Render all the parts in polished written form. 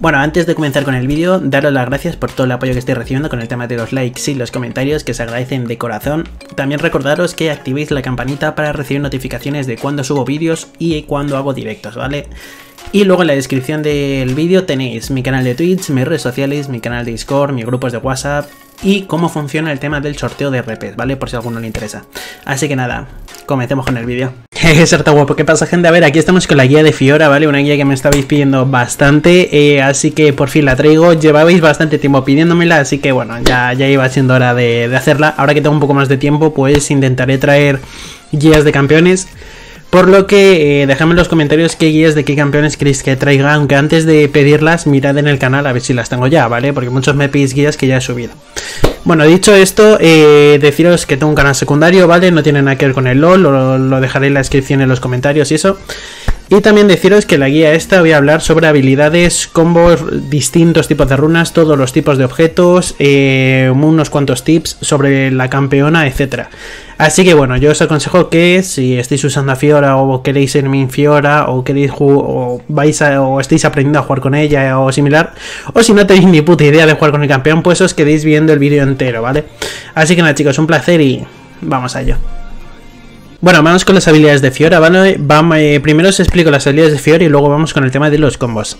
Bueno, antes de comenzar con el vídeo, daros las gracias por todo el apoyo que estoy recibiendo con el tema de los likes y los comentarios, que se agradecen de corazón. También recordaros que activéis la campanita para recibir notificaciones de cuando subo vídeos y cuando hago directos, ¿vale? Y luego en la descripción del vídeo tenéis mi canal de Twitch, mis redes sociales, mi canal de Discord, mis grupos de WhatsApp y cómo funciona el tema del sorteo de RPs, ¿vale? Por si a alguno le interesa. Así que nada, comencemos con el vídeo. Sarta guapo, ¿qué pasa, gente? A ver, aquí estamos con la guía de Fiora, ¿vale? Una guía que me estabais pidiendo bastante, así que por fin la traigo. Llevabais bastante tiempo pidiéndomela, así que bueno, ya iba siendo hora de hacerla. Ahora que tengo un poco más de tiempo, pues intentaré traer guías de campeones. Por lo que dejadme en los comentarios qué guías de qué campeones queréis que traiga, aunque antes de pedirlas mirad en el canal a ver si las tengo ya, ¿vale? Porque muchos me pedís guías que ya he subido. Bueno, dicho esto, deciros que tengo un canal secundario, ¿vale? No tiene nada que ver con el LoL, lo dejaré en la descripción en los comentarios y eso. Y también deciros que en la guía esta voy a hablar sobre habilidades, combos, distintos tipos de runas, todos los tipos de objetos, unos cuantos tips sobre la campeona, etcétera. Así que bueno, yo os aconsejo que si estáis usando a Fiora o queréis ser min Fiora o queréis o estáis aprendiendo a jugar con ella o similar, o si no tenéis ni puta idea de jugar con el campeón, pues os quedéis viendo el vídeo entero, ¿vale? Así que nada, chicos, un placer y vamos a ello. Bueno, vamos con las habilidades de Fiora, ¿vale? Primero os explico las habilidades de Fiora y luego vamos con el tema de los combos.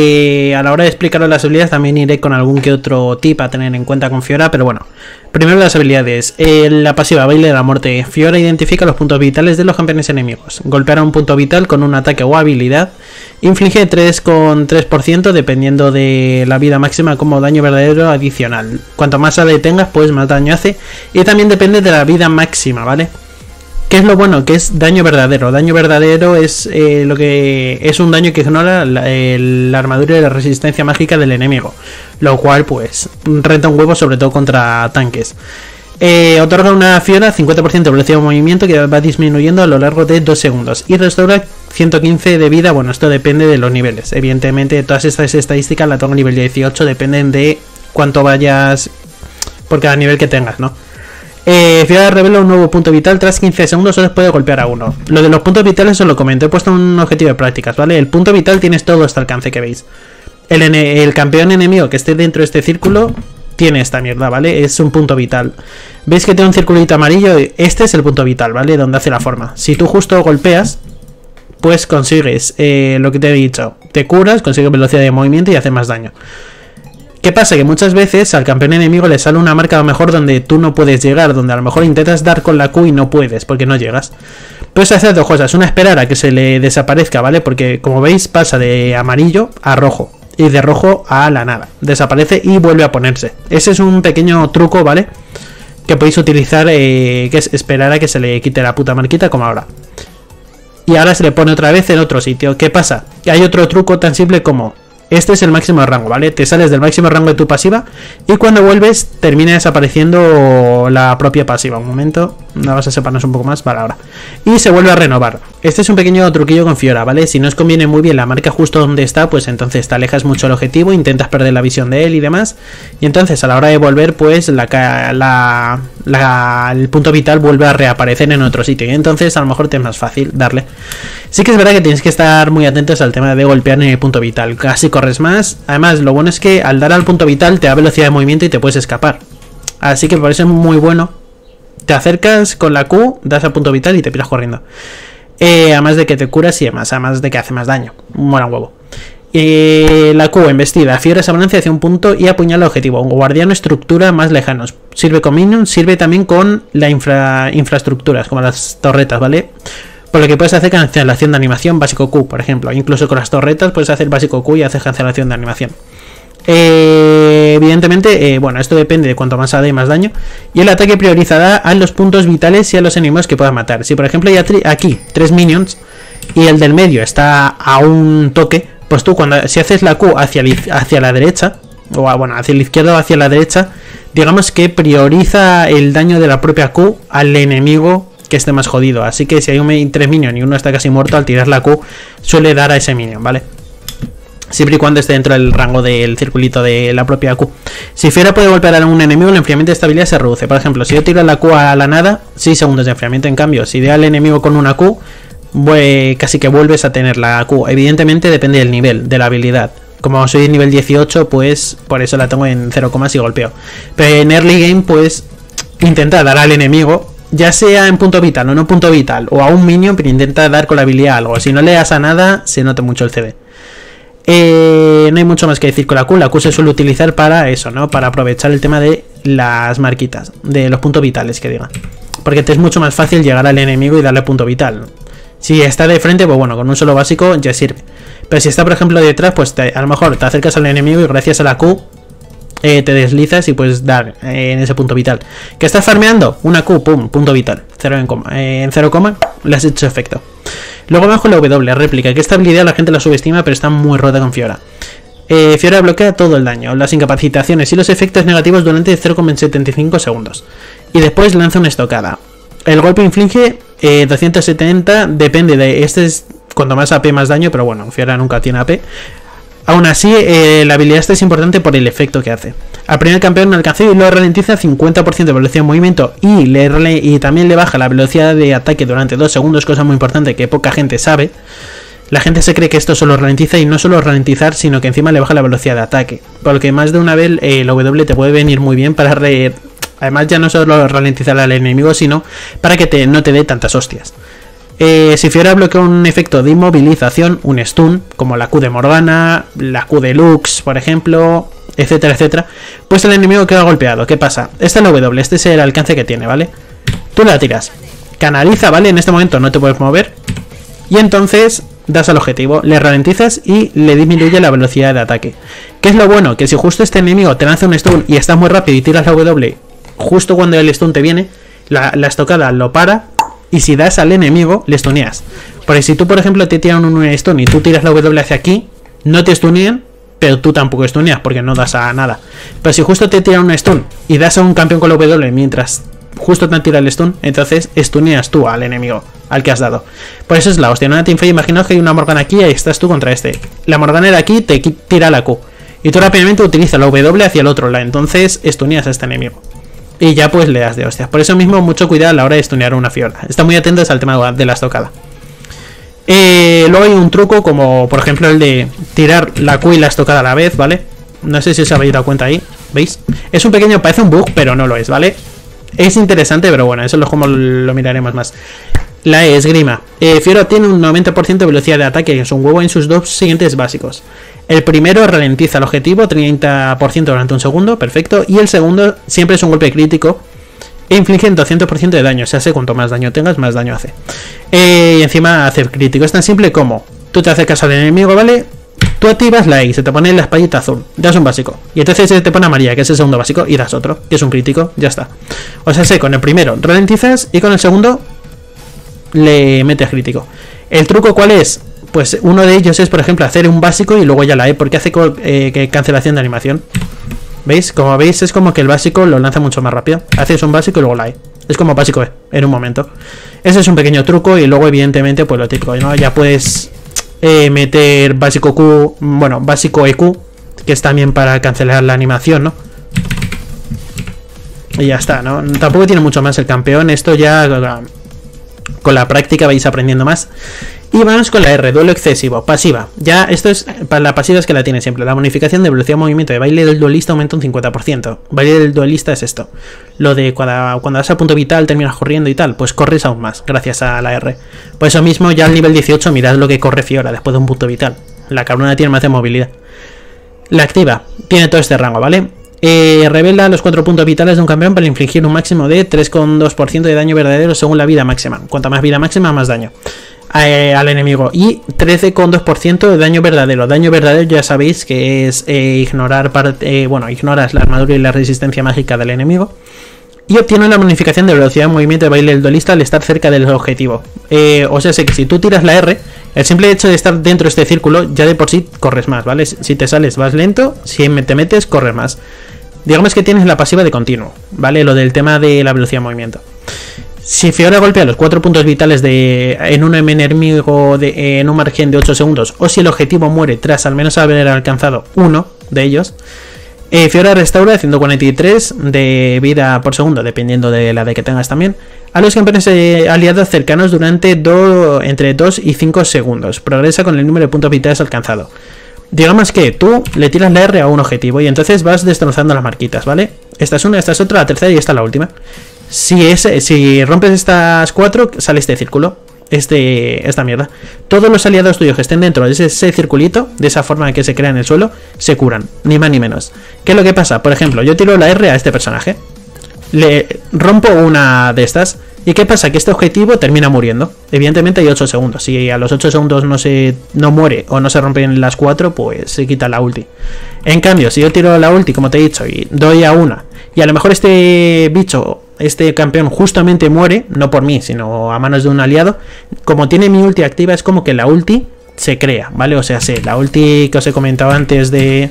A la hora de explicaros las habilidades también iré con algún que otro tip a tener en cuenta con Fiora, pero bueno. Primero las habilidades. La pasiva, baile de la muerte. Fiora identifica los puntos vitales de los campeones enemigos. Golpear a un punto vital con un ataque o habilidad. Inflige 3,3% dependiendo de la vida máxima como daño verdadero adicional. Cuanto más AD tengas, pues más daño hace. Y también depende de la vida máxima, ¿vale? ¿Qué es lo bueno? Que es daño verdadero. Daño verdadero es lo que es un daño que ignora la armadura y la resistencia mágica del enemigo, lo cual pues renta un huevo, sobre todo contra tanques. Otorga una Fiora 50% de velocidad de movimiento que va disminuyendo a lo largo de 2 segundos y restaura 115 de vida. Bueno, esto depende de los niveles. Evidentemente todas estas estadísticas las tengo a nivel 18, dependen de cuánto vayas por cada nivel que tengas, ¿no? Fiora revela un nuevo punto vital tras 15 segundos, solo puede golpear a uno. Lo de los puntos vitales os lo comento, he puesto un objetivo de prácticas, ¿vale? El punto vital tienes todo este alcance que veis. El campeón enemigo que esté dentro de este círculo tiene esta mierda, ¿vale? Es un punto vital. ¿Veis que tiene un circulito amarillo? Este es el punto vital, ¿vale? Donde hace la forma. Si tú justo golpeas, pues consigues lo que te he dicho. Te curas, consigues velocidad de movimiento y hace más daño. ¿Qué pasa? Que muchas veces al campeón enemigo le sale una marca a lo mejor donde tú no puedes llegar, donde a lo mejor intentas dar con la Q y no puedes, porque no llegas. Puedes hacer dos cosas, una esperar a que se le desaparezca, ¿vale? Porque como veis pasa de amarillo a rojo, y de rojo a la nada. Desaparece y vuelve a ponerse. Ese es un pequeño truco, ¿vale? Que podéis utilizar, que es esperar a que se le quite la puta marquita como ahora. Y ahora se le pone otra vez en otro sitio. ¿Qué pasa? Que hay otro truco tan simple como... Este es el máximo de rango, ¿vale? Te sales del máximo rango de tu pasiva y cuando vuelves termina desapareciendo la propia pasiva. Un momento, vamos a separarnos un poco más, vale, ahora. Y se vuelve a renovar. Este es un pequeño truquillo con Fiora, ¿vale? Si no os conviene muy bien la marca justo donde está, pues entonces te alejas mucho del objetivo, intentas perder la visión de él y demás. Y entonces a la hora de volver, pues el punto vital vuelve a reaparecer en otro sitio. Y entonces a lo mejor te es más fácil darle. Sí que es verdad que tienes que estar muy atentos al tema de golpear en el punto vital. Casi corres más. Además, lo bueno es que al dar al punto vital te da velocidad de movimiento y te puedes escapar. Así que por eso es muy bueno. Te acercas con la Q, das al punto vital y te piras corriendo. Además de que te curas y demás. Además de que hace más daño. Mola un huevo. La Q, embestida. Fiora se abalanza hacia un punto y apuñala el objetivo. Guardiano, estructura más lejanos. Sirve con minions, sirve también con la infraestructuras, como las torretas, ¿vale? Por lo que puedes hacer cancelación de animación básico Q, por ejemplo. Incluso con las torretas puedes hacer básico Q y hacer cancelación de animación. Evidentemente, bueno, esto depende de cuanto más AD más daño. Y el ataque priorizará a los puntos vitales y a los enemigos que puedas matar. Si por ejemplo hay aquí 3 minions y el del medio está a un toque, pues tú si haces la Q hacia la derecha, o bueno, hacia la izquierda o hacia la derecha, digamos que prioriza el daño de la propia Q al enemigo que esté más jodido. Así que si hay 3 minions y uno está casi muerto, al tirar la Q suele dar a ese minion, ¿vale? Siempre y cuando esté dentro del rango del circulito de la propia Q. Si Fiora puede golpear a un enemigo, el enfriamiento de estabilidad se reduce. Por ejemplo, si yo tiro la Q a la nada, 6 segundos de enfriamiento. En cambio, si da al enemigo con una Q, casi que vuelves a tener la Q. Evidentemente depende del nivel, de la habilidad. como soy nivel 18, pues por eso la tengo en 0, y golpeo. Pero en early game, pues intenta dar al enemigo, ya sea en punto vital o no punto vital, o a un minion, pero intenta dar con la habilidad algo. Si no le das a nada, se nota mucho el CD. No hay mucho más que decir con la Q. La Q se suele utilizar para eso, ¿no? Para aprovechar el tema de las marquitas, de los puntos vitales, que diga. Porque te es mucho más fácil llegar al enemigo y darle punto vital. Si está de frente, pues bueno, con un solo básico ya sirve. Pero si está, por ejemplo, detrás, pues a lo mejor te acercas al enemigo y gracias a la Q te deslizas y puedes dar en ese punto vital. ¿Que estás farmeando? Una Q, pum, punto vital. En 0, le has hecho efecto. Luego abajo la W, réplica, que esta habilidad la gente la subestima, pero está muy rota con Fiora. Fiora bloquea todo el daño, las incapacitaciones y los efectos negativos durante 0,75 segundos. Y después lanza una estocada. El golpe inflige 270, depende de... Este es cuanto más AP más daño, pero bueno, Fiora nunca tiene AP. Aún así, la habilidad esta es importante por el efecto que hace. Al primer campeón alcanza y lo ralentiza 50% de velocidad de movimiento y también le baja la velocidad de ataque durante 2 segundos, cosa muy importante que poca gente sabe. La gente se cree que esto solo ralentiza y no solo ralentizar, sino que encima le baja la velocidad de ataque. Porque más de una vez el W te puede venir muy bien para... Además ya no solo ralentizar al enemigo, sino para que no te dé tantas hostias. Si Fiora bloquea un efecto de inmovilización, un stun, como la Q de Morgana, la Q de Lux, por ejemplo, etcétera, etcétera, pues el enemigo queda golpeado. ¿Qué pasa? Esta es la W, este es el alcance que tiene, ¿vale? Tú la tiras, canaliza, ¿vale? En este momento no te puedes mover, y entonces das al objetivo, le ralentizas y le disminuye la velocidad de ataque. ¿Qué es lo bueno? Que si justo este enemigo te lanza un stun y estás muy rápido y tiras la W, justo cuando el stun te viene, la estocada lo para. Y si das al enemigo, le stuneas. Porque si tú, por ejemplo, te tiran un stun y tú tiras la W hacia aquí, no te stunean, pero tú tampoco stuneas porque no das a nada. Pero si justo te tiran un stun y das a un campeón con la W mientras justo te han tirado el stun, entonces stuneas tú al enemigo, al que has dado. Por eso es la hostia. En una teamfight, imaginaos que hay una Morgana aquí y ahí estás tú contra este. La Morgana de aquí te tira la Q. Y tú rápidamente utilizas la W hacia el otro lado. Entonces stuneas a este enemigo. Y ya pues le das de hostias. Por eso mismo mucho cuidado a la hora de stunear una Fiora. Está muy atentos al tema de la estocada. Luego hay un truco como por ejemplo el de tirar la Q y la estocada a la vez, ¿vale? No sé si os habéis dado cuenta ahí. ¿Veis? Es un pequeño, parece un bug, pero no lo es, ¿vale? Es interesante, pero bueno, eso es como lo miraremos más. La esgrima. Fiora tiene un 90% de velocidad de ataque, que es un huevo en sus dos siguientes básicos. El primero ralentiza el objetivo 30% durante un segundo, perfecto. Y el segundo siempre es un golpe crítico e inflige 200% de daño. Se hace cuanto más daño tengas, más daño hace. Y encima hace crítico. Es tan simple como tú te acercas al enemigo, ¿vale? Tú activas la E, se te pone la espallita azul, das un básico. Y entonces se te pone amarilla, que es el segundo básico, y das otro, que es un crítico, ya está. O sea, con el primero ralentizas y con el segundo le metes crítico. ¿El truco cuál es? Pues uno de ellos es, por ejemplo, hacer un básico y luego ya la E, porque hace cancelación de animación. ¿Veis? Como veis, es como que el básico lo lanza mucho más rápido. Haces un básico y luego la E. Es como básico E, en un momento. Ese es un pequeño truco y luego, evidentemente, pues lo típico, ¿no? Ya puedes meter básico Q, bueno, básico EQ, que es también para cancelar la animación, ¿no? Y ya está, ¿no? Tampoco tiene mucho más el campeón. Esto ya con la práctica vais aprendiendo más. Y vamos con la R, duelo excesivo, pasiva. Ya esto es para la pasiva, es que la tiene siempre. La bonificación de velocidad de movimiento de baile del duelista aumenta un 50%. Baile del duelista es esto. Lo de cuando das a punto vital, terminas corriendo y tal, pues corres aún más, gracias a la R. Por eso mismo, ya al nivel 18, mirad lo que corre Fiora después de un punto vital. La cabrona tiene más de movilidad. La activa, tiene todo este rango, ¿vale? Revela los 4 puntos vitales de un campeón para infligir un máximo de 3,2% de daño verdadero según la vida máxima. Cuanta más vida máxima, más daño al enemigo. Y 13,2% de daño verdadero. Daño verdadero ya sabéis que es ignoras la armadura y la resistencia mágica del enemigo. Y obtiene la bonificación de velocidad de movimiento de baile del duelista al estar cerca del objetivo. O sea, sé que si tú tiras la R, el simple hecho de estar dentro de este círculo ya de por sí corres más, ¿vale? Si te sales vas lento, si te metes corres más. Digamos que tienes la pasiva de continuo, ¿vale? Lo del tema de la velocidad de movimiento. Si Fiora golpea los 4 puntos vitales en un enemigo en un margen de 8 segundos, o si el objetivo muere tras al menos haber alcanzado uno de ellos, Fiora restaura 143 de vida por segundo, dependiendo de la de que tengas también, a los campeones aliados cercanos durante entre 2 y 5 segundos. Progresa con el número de puntos vitales alcanzado. digamos que tú le tiras la R a un objetivo y entonces vas destrozando las marquitas, ¿vale? Esta es una, esta es otra, la tercera y esta es la última. Si rompes estas 4, sale este círculo. Esta mierda. Todos los aliados tuyos que estén dentro de ese circulito, de esa forma que se crea en el suelo, se curan, ni más ni menos. ¿Qué es lo que pasa? Por ejemplo, yo tiro la R a este personaje, le rompo una de estas, ¿y qué pasa? Que este objetivo termina muriendo. Evidentemente hay 8 segundos. Si a los 8 segundos no muere o no se rompen las 4, pues se quita la ulti. En cambio, si yo tiro la ulti, como te he dicho, y doy a una, y a lo mejor este bicho, este campeón justamente muere, no por mí, sino a manos de un aliado, como tiene mi ulti activa, es como que la ulti se crea, ¿vale? O sea, la ulti que os he comentado antes de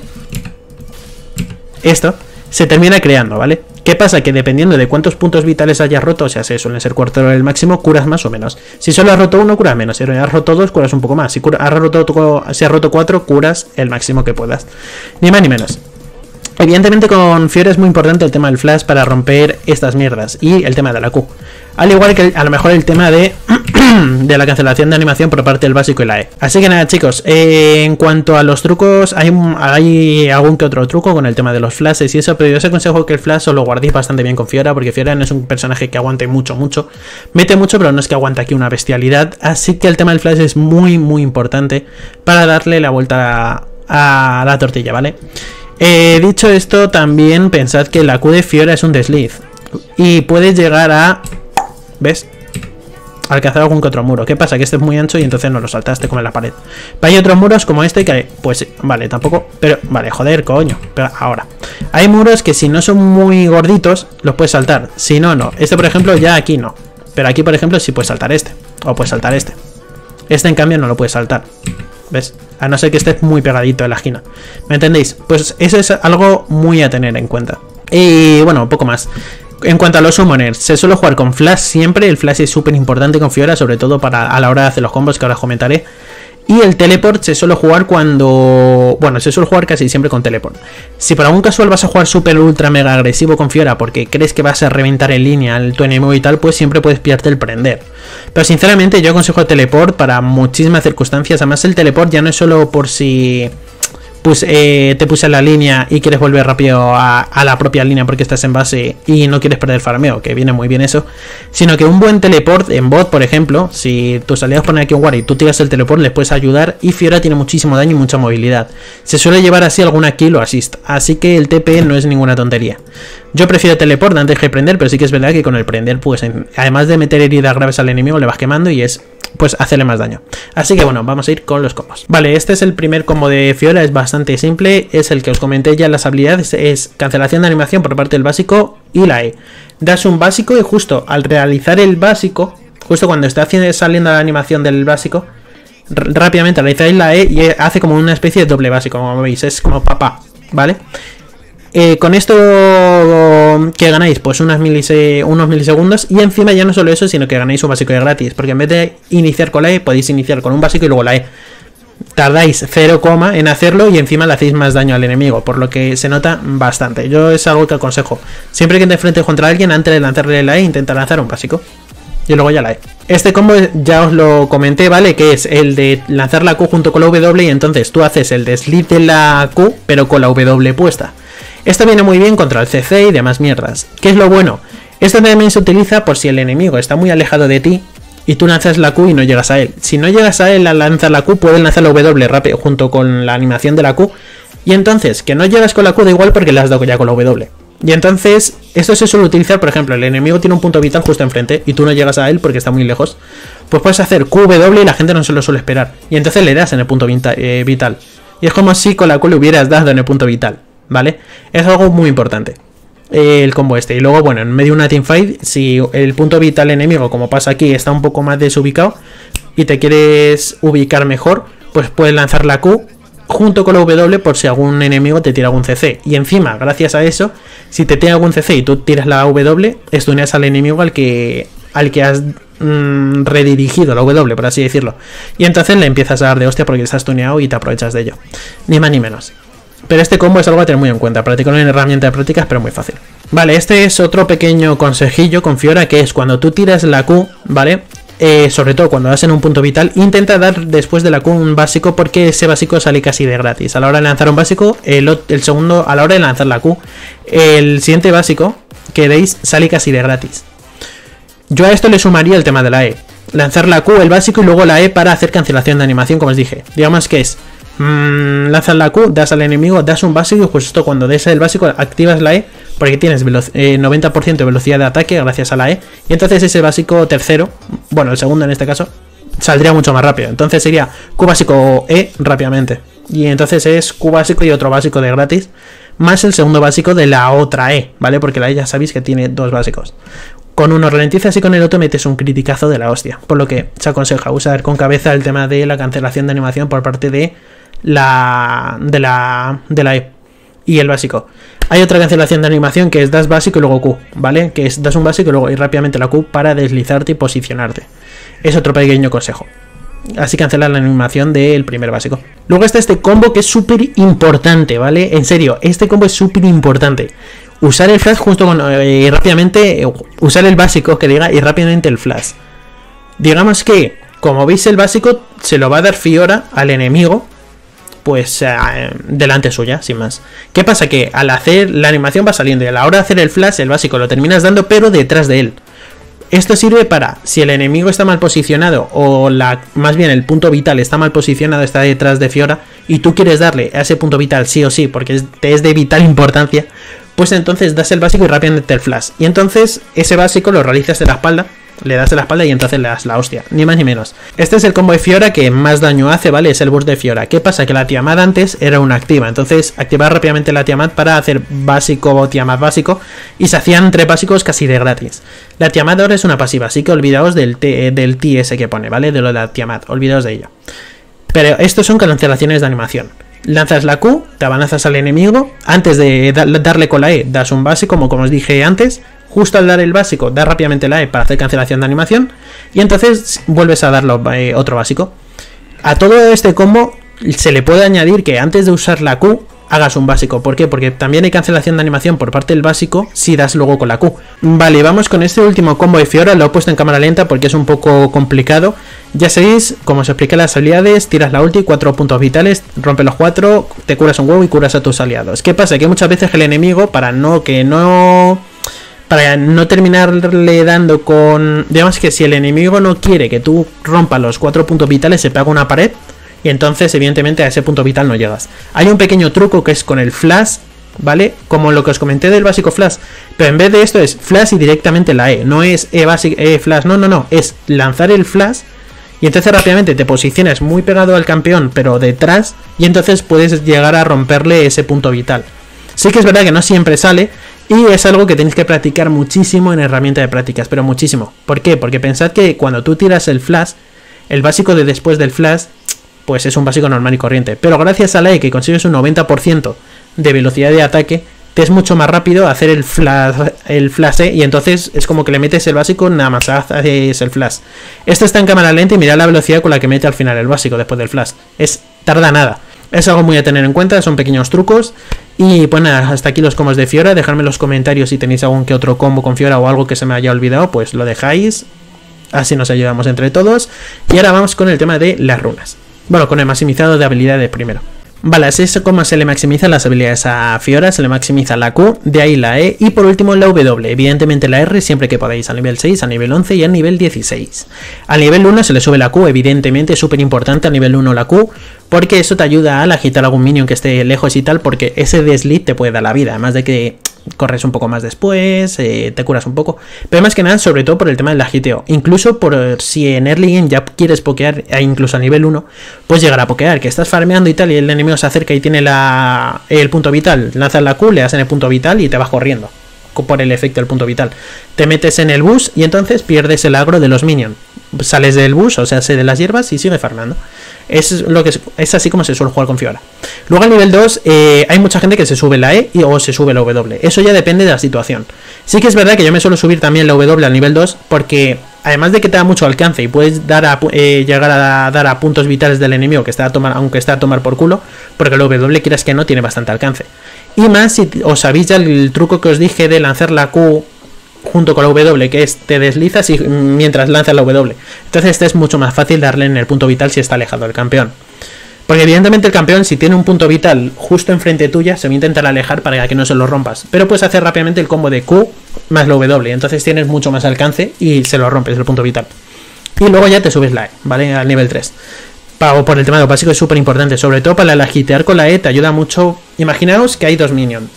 esto, se termina creando, ¿vale? ¿Qué pasa? Que dependiendo de cuántos puntos vitales hayas roto, o sea, suelen ser cuarto del máximo, curas más o menos. Si solo has roto 1, curas menos. Si has roto 2, curas un poco más. Si has roto 4, curas el máximo que puedas. Ni más ni menos. Evidentemente con Fiora es muy importante el tema del flash para romper estas mierdas. Y el tema de la Q. Al igual que a lo mejor el tema de la cancelación de animación por parte del básico y la E. Así que nada, chicos, en cuanto a los trucos, hay algún que otro truco con el tema de los flashes y eso, pero yo os aconsejo que el flash os lo guardéis bastante bien con Fiora, porque Fiora no es un personaje que aguante mucho. Mete mucho, pero no es que aguante aquí una bestialidad. Así que el tema del flash es muy importante para darle la vuelta a la tortilla, ¿vale? Dicho esto, también pensad que la Q de Fiora es un desliz y puedes llegar a... ¿ves? Alcanzar algún que otro muro. ¿Qué pasa? Que este es muy ancho y entonces no lo saltaste como en la pared. Pero hay otros muros como este que... pues vale, tampoco... pero vale, joder, coño. Pero ahora, hay muros que si no son muy gorditos los puedes saltar. Si no, no. Este por ejemplo ya aquí no. Pero aquí por ejemplo sí puedes saltar este. O puedes saltar este. Este en cambio no lo puedes saltar. ¿Ves? A no ser que esté muy pegadito en la esquina. ¿Me entendéis? Pues eso es algo muy a tener en cuenta. Y bueno, poco más. En cuanto a los summoners, se suele jugar con flash siempre. El flash es súper importante con Fiora, sobre todo a la hora de hacer los combos que ahora os comentaré. Y el teleport se suele jugar cuando... bueno, se suele jugar casi siempre con teleport. Si por algún casual vas a jugar súper ultra mega agresivo con Fiora porque crees que vas a reventar en línea a tu enemigo y tal, pues siempre puedes pillarte el prender. Pero sinceramente yo aconsejo el teleport para muchísimas circunstancias. Además el teleport ya no es solo por si... pues te puse en la línea y quieres volver rápido a la propia línea porque estás en base y no quieres perder farmeo, que viene muy bien eso, sino que un buen teleport en bot, por ejemplo, si tus aliados ponen aquí un guard y tú tiras el teleport, les puedes ayudar y Fiora tiene muchísimo daño y mucha movilidad. Se suele llevar así alguna kill o assist, así que el TP no es ninguna tontería. Yo prefiero teleport antes que prender, pero sí que es verdad que con el prender, pues además de meter heridas graves al enemigo, le vas quemando y es... pues hacerle más daño. Así que bueno, vamos a ir con los combos. Vale, este es el primer combo de Fiora, es bastante simple, es el que os comenté ya en las habilidades, es cancelación de animación por parte del básico y la E. Das un básico y justo al realizar el básico, justo cuando está saliendo la animación del básico, rápidamente realizáis la E y hace como una especie de doble básico, como veis, es como papá, ¿vale? Con esto que ganáis pues unos milisegundos y encima ya no solo eso, sino que ganáis un básico de gratis, porque en vez de iniciar con la E podéis iniciar con un básico y luego la E. Tardáis 0, en hacerlo y encima le hacéis más daño al enemigo, por lo que se nota bastante. Yo es algo que aconsejo. Siempre que te enfrentes contra alguien, antes de lanzarle la E, intenta lanzar un básico. Y luego ya la E. Este combo ya os lo comenté, ¿vale? Que es el de lanzar la Q junto con la W y entonces tú haces el desliz de la Q, pero con la W puesta. Esto viene muy bien contra el CC y demás mierdas. ¿Qué es lo bueno? Esto también se utiliza por si el enemigo está muy alejado de ti y tú lanzas la Q y no llegas a él. Si no llegas a él al lanzar la Q, puedes lanzar la W rápido junto con la animación de la Q. Y entonces, que no llegas con la Q da igual porque la has dado ya con la W. Y entonces, esto se suele utilizar, por ejemplo, el enemigo tiene un punto vital justo enfrente y tú no llegas a él porque está muy lejos. Pues puedes hacer QW y la gente no se lo suele esperar. Y entonces le das en el punto vital. Y es como si con la Q le hubieras dado en el punto vital, ¿vale? Es algo muy importante. El combo este. Y luego, bueno, en medio de una teamfight, si el punto vital enemigo, como pasa aquí, está un poco más desubicado y te quieres ubicar mejor, pues puedes lanzar la Q junto con la W por si algún enemigo te tira algún CC. Y encima, gracias a eso, si te tira algún CC y tú tiras la W, stuneas al enemigo al que has redirigido la W, por así decirlo. Y entonces le empiezas a dar de hostia porque estás stuneado y te aprovechas de ello. Ni más ni menos. Pero este combo es algo a tener muy en cuenta. Practicarlo en herramienta de prácticas, pero muy fácil. Vale, este es otro pequeño consejillo con Fiora, que es cuando tú tiras la Q, ¿vale? sobre todo cuando das en un punto vital, intenta dar después de la Q un básico, porque ese básico sale casi de gratis. A la hora de lanzar un básico, el segundo, a la hora de lanzar la Q, el siguiente básico que deis sale casi de gratis. Yo a esto le sumaría el tema de la E. Lanzar la Q, el básico, y luego la E para hacer cancelación de animación, como os dije. Digamos que es, lanzas la Q, das al enemigo, das un básico, y justo cuando des el básico activas la E, porque tienes 90% de velocidad de ataque gracias a la E, y entonces ese básico tercero, bueno, el segundo en este caso, saldría mucho más rápido. Entonces sería Q básico E rápidamente, y entonces es Q básico y otro básico de gratis, más el segundo básico de la otra E, ¿vale? Porque la E ya sabéis que tiene dos básicos. Con uno ralentizas y con el otro metes un criticazo de la hostia. Por lo que se aconseja usar con cabeza el tema de la cancelación de animación por parte de la E y el básico. Hay otra cancelación de animación que es das básico y luego Q, ¿vale? Que es das un básico y luego ir rápidamente la Q para deslizarte y posicionarte. Es otro pequeño consejo. Así cancelar la animación del primer básico. Luego está este combo que es súper importante, ¿vale? En serio, este combo es súper importante. Usar el flash justo con rápidamente, usar el básico que diga y rápidamente el flash. Digamos que, como veis, el básico se lo va a dar Fiora al enemigo, pues delante suya, sin más. ¿Qué pasa? Que al hacer la animación va saliendo y a la hora de hacer el flash, el básico lo terminas dando, pero detrás de él. Esto sirve para, si el enemigo está mal posicionado, o más bien el punto vital está mal posicionado, está detrás de Fiora, y tú quieres darle a ese punto vital sí o sí, porque es de vital importancia, pues entonces das el básico y rápidamente el flash. Y entonces ese básico lo realizas de la espalda, le das de la espalda y entonces le das la hostia, ni más ni menos. Este es el combo de Fiora que más daño hace, ¿vale? Es el burst de Fiora. ¿Qué pasa? Que la Tiamat antes era una activa, entonces activar rápidamente la Tiamat para hacer básico o Tiamat básico, y se hacían 3 básicos casi de gratis. La Tiamat ahora es una pasiva, así que olvidaos del TS que pone, ¿vale? De lo de la Tiamat, olvidaos de ello. Pero estos son cancelaciones de animación. Lanzas la Q, te avanzas al enemigo, antes de darle con la E, das un básico, como os dije antes. Justo al dar el básico, das rápidamente la E para hacer cancelación de animación, y entonces vuelves a darlo otro básico. A todo este combo se le puede añadir que antes de usar la Q, hagas un básico. ¿Por qué? Porque también hay cancelación de animación por parte del básico si das luego con la Q. Vale, vamos con este último combo de Fiora. Lo he puesto en cámara lenta porque es un poco complicado. Ya sabéis, como os expliqué las habilidades, tiras la ulti, 4 puntos vitales, rompe los 4, te curas un huevo y curas a tus aliados. ¿Qué pasa? Que muchas veces el enemigo, para no terminarle dando con... Digamos que si el enemigo no quiere que tú rompas los 4 puntos vitales, se pega una pared, y entonces evidentemente a ese punto vital no llegas. Hay un pequeño truco que es con el flash, ¿vale? Como lo que os comenté del básico flash, pero en vez de esto es flash y directamente la E. No es flash, no, es lanzar el flash y entonces rápidamente te posicionas muy pegado al campeón pero detrás, y entonces puedes llegar a romperle ese punto vital. Sí que es verdad que no siempre sale, y es algo que tenéis que practicar muchísimo en herramienta de prácticas, pero muchísimo. ¿Por qué? Porque pensad que cuando tú tiras el flash, el básico de después del flash, pues es un básico normal y corriente. Pero gracias a la E, que consigues un 90% de velocidad de ataque, te es mucho más rápido hacer el flash E, y entonces es como que le metes el básico, nada más haces el flash. Esto está en cámara lenta y mirad la velocidad con la que mete al final el básico después del flash. Tarda nada. Es algo muy a tener en cuenta, son pequeños trucos. Y pues nada, hasta aquí los combos de Fiora. Dejadme en los comentarios si tenéis algún que otro combo con Fiora o algo que se me haya olvidado, pues lo dejáis. Así nos ayudamos entre todos. Y ahora vamos con el tema de las runas. Bueno, con el maximizado de habilidades primero. Vale, así es como se le maximizan las habilidades a Fiora. Se le maximiza la Q, de ahí la E y por último la W. Evidentemente la R siempre que podáis, al nivel 6, al nivel 11 y al nivel 16. Al nivel 1 se le sube la Q, evidentemente es súper importante al nivel 1 la Q, porque eso te ayuda a agitar algún minion que esté lejos y tal, porque ese desliz te puede dar la vida, además de que corres un poco más después, te curas un poco, pero más que nada sobre todo por el tema del agiteo. Incluso por si en early game ya quieres pokear, incluso a nivel 1 puedes llegar a pokear, que estás farmeando y tal, y el enemigo se acerca y tiene el punto vital, lanzas la Q, le das en el punto vital y te vas corriendo por el efecto del punto vital. Te metes en el bus y entonces pierdes el agro de los minions. Sales del bus, o sea, de las hierbas y sigue farmando. Es así como se suele jugar con Fiora. Luego al nivel 2 hay mucha gente que se sube la E o se sube la W. Eso ya depende de la situación. Sí que es verdad que yo me suelo subir también la W al nivel 2 porque además de que te da mucho alcance y puedes llegar a dar a puntos vitales del enemigo que está aunque está a tomar por culo, porque la W quieras que no tiene bastante alcance. Y más si os sabéis ya el truco que os dije de lanzar la Q junto con la W, que es te deslizas y mientras lanzas la W. Entonces este es mucho más fácil darle en el punto vital si está alejado del campeón. Porque evidentemente el campeón, si tiene un punto vital justo enfrente tuya, se va a intentar alejar para que no se lo rompas. Pero puedes hacer rápidamente el combo de Q más la W, entonces tienes mucho más alcance y se lo rompes el punto vital. Y luego ya te subes la E, ¿vale? Al nivel 3. Por el tema de lo básico es súper importante, sobre todo para la hitear con la E te ayuda mucho. Imaginaos que hay dos minions.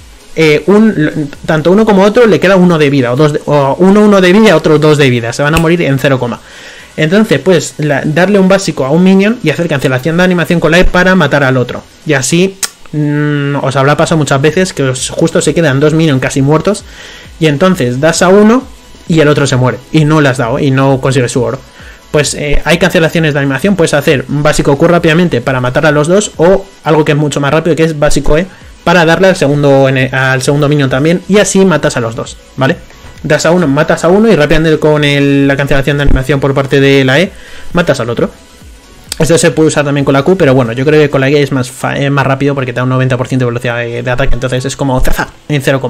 Tanto uno como otro le queda 1 de vida, o uno de vida, otro 2 de vida. Se van a morir en 0, entonces pues darle un básico a un minion y hacer cancelación de animación con la E para matar al otro. Y así os habrá pasado muchas veces que justo se quedan 2 minions casi muertos y entonces das a uno y el otro se muere y no le has dado y no consigues su oro. Pues hay cancelaciones de animación, puedes hacer un básico Q rápidamente para matar a los dos, o algo que es mucho más rápido, que es básico E, para darle al segundo minion también, y así matas a los dos, ¿vale? Das a uno, matas a uno y rápidamente con la cancelación de animación por parte de la E, matas al otro. Esto se puede usar también con la Q, pero bueno, yo creo que con la E es más rápido porque te da un 90% de velocidad de ataque, entonces es como zaza en 0,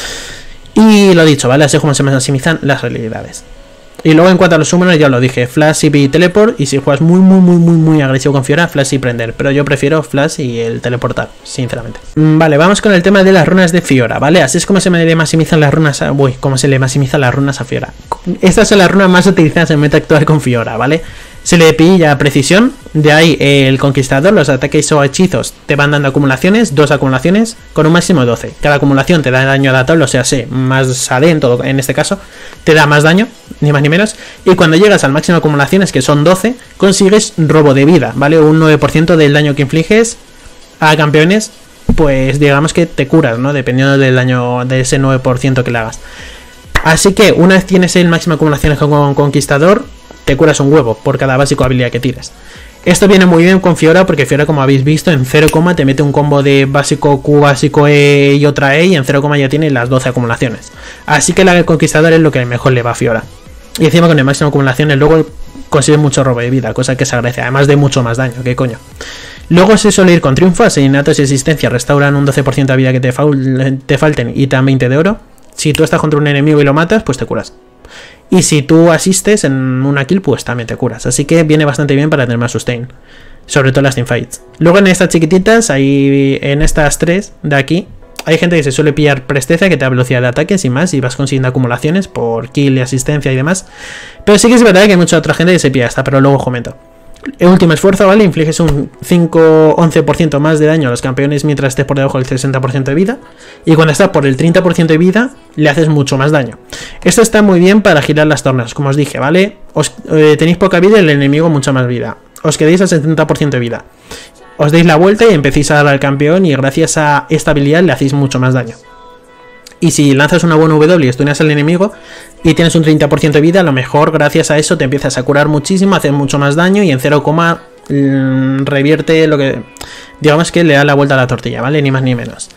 y lo dicho, ¿vale? Así es como se maximizan las habilidades. Y luego en cuanto a los summoners ya lo dije, Flash y Teleport, y si juegas muy agresivo con Fiora, Flash y Prender, pero yo prefiero Flash y el Teleportar, sinceramente. Vale, vamos con el tema de las runas de Fiora, ¿vale? Así es como se le maximizan las runas a... cómo se le maximizan las runas a Fiora. Estas son las runas más utilizadas en meta actual con Fiora, ¿vale? Se le pilla precisión, de ahí el conquistador, los ataques o hechizos te van dando acumulaciones, 2 acumulaciones, con un máximo de 12. Cada acumulación te da daño adaptable, o sea, más AD en este caso, te da más daño, ni más ni menos. Y cuando llegas al máximo de acumulaciones, que son 12, consigues robo de vida, ¿vale? Un 9% del daño que infliges a campeones, pues digamos que te curas, ¿no? Dependiendo del daño de ese 9% que le hagas. Así que una vez tienes el máximo de acumulaciones con conquistador, te curas un huevo por cada básico habilidad que tires. Esto viene muy bien con Fiora porque Fiora, como habéis visto, en 0, te mete un combo de básico Q, básico E y otra E, y en 0, ya tiene las 12 acumulaciones. Así que la del conquistador es lo que mejor le va a Fiora. Y encima con el máximo de acumulaciones luego consigue mucho robo de vida, cosa que se agradece, además de mucho más daño, ¿qué coño? Luego se suele ir con triunfo, asesinatos y existencia restauran un 12% de vida que te falten y te dan 20 de oro. Si tú estás contra un enemigo y lo matas, pues te curas. Y si tú asistes en una kill, pues también te curas. Así que viene bastante bien para tener más sustain. Sobre todo en las teamfights. Luego en estas chiquititas, en estas 3 de aquí, hay gente que se suele pillar presteza, que te da velocidad de ataque sin más, y vas consiguiendo acumulaciones por kill y asistencia y demás. Pero sí que es verdad que hay mucha otra gente que se pilla esta, pero luego comento. El último esfuerzo, ¿vale? Infliges un 5-11% más de daño a los campeones mientras estés por debajo del 60% de vida. Y cuando estás por el 30% de vida, le haces mucho más daño. Esto está muy bien para girar las tornas, como os dije, ¿vale? Tenéis poca vida y el enemigo mucha más vida. Os quedéis al 70% de vida. Os deis la vuelta y empecéis a dar al campeón, y gracias a esta habilidad le hacéis mucho más daño. Y si lanzas una buena W y stuneas al enemigo y tienes un 30% de vida, a lo mejor gracias a eso te empiezas a curar muchísimo, haces mucho más daño, y en 0, revierte lo que... digamos que le da la vuelta a la tortilla, ¿vale? Ni más ni menos.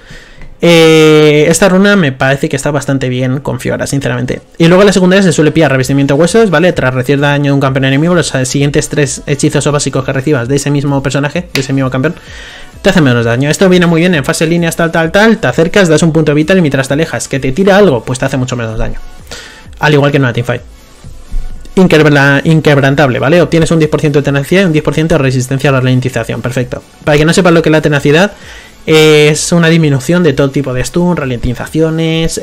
Esta runa me parece que está bastante bien con Fiora, sinceramente. Y luego en la secundaria se suele pillar revestimiento de huesos, ¿vale? Tras recibir daño de un campeón enemigo, los siguientes 3 hechizos o básicos que recibas de ese mismo personaje, de ese mismo campeón, te hace menos daño. Esto viene muy bien en fase líneas, tal, te acercas, das un punto vital y mientras te alejas que te tira algo, pues te hace mucho menos daño. Al igual que en una teamfight. Inquebrantable, ¿vale? Obtienes un 10% de tenacidad y un 10% de resistencia a la ralentización. Perfecto. Para que no sepas lo que es la tenacidad, es una disminución de todo tipo de stun, ralentizaciones,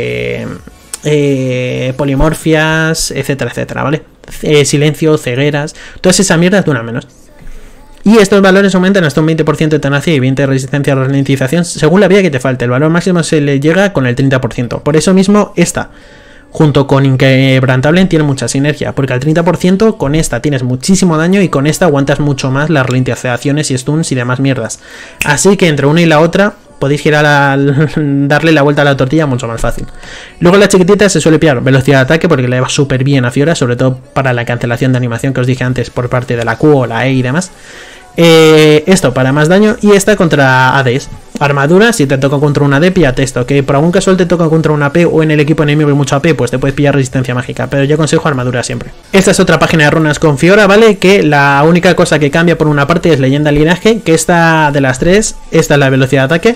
polimorfias, etcétera, etcétera, ¿vale? Silencio, cegueras, todas esas mierdas duran menos. Y estos valores aumentan hasta un 20% de tenacidad y 20% de resistencia a la ralentización según la vida que te falte. El valor máximo se le llega con el 30%. Por eso mismo esta, junto con Inquebrantable, tiene mucha sinergia, porque al 30% con esta tienes muchísimo daño y con esta aguantas mucho más las ralentizaciones y stuns y demás mierdas. Así que entre una y la otra podéis girar darle la vuelta a la tortilla mucho más fácil. Luego en la chiquitita se suele pillar velocidad de ataque porque le va súper bien a Fiora, sobre todo para la cancelación de animación que os dije antes por parte de la Q o la E y demás. Esto para más daño, y esta contra ADs. Armadura, si te toca contra una AD, píllate esto, que por algún casual te toca contra una AP o en el equipo enemigo hay mucho AP, pues te puedes pillar resistencia mágica, pero yo aconsejo armadura siempre. Esta es otra página de runas con Fiora, ¿vale? Que la única cosa que cambia por una parte es leyenda linaje, que esta de las 3, esta es la velocidad de ataque,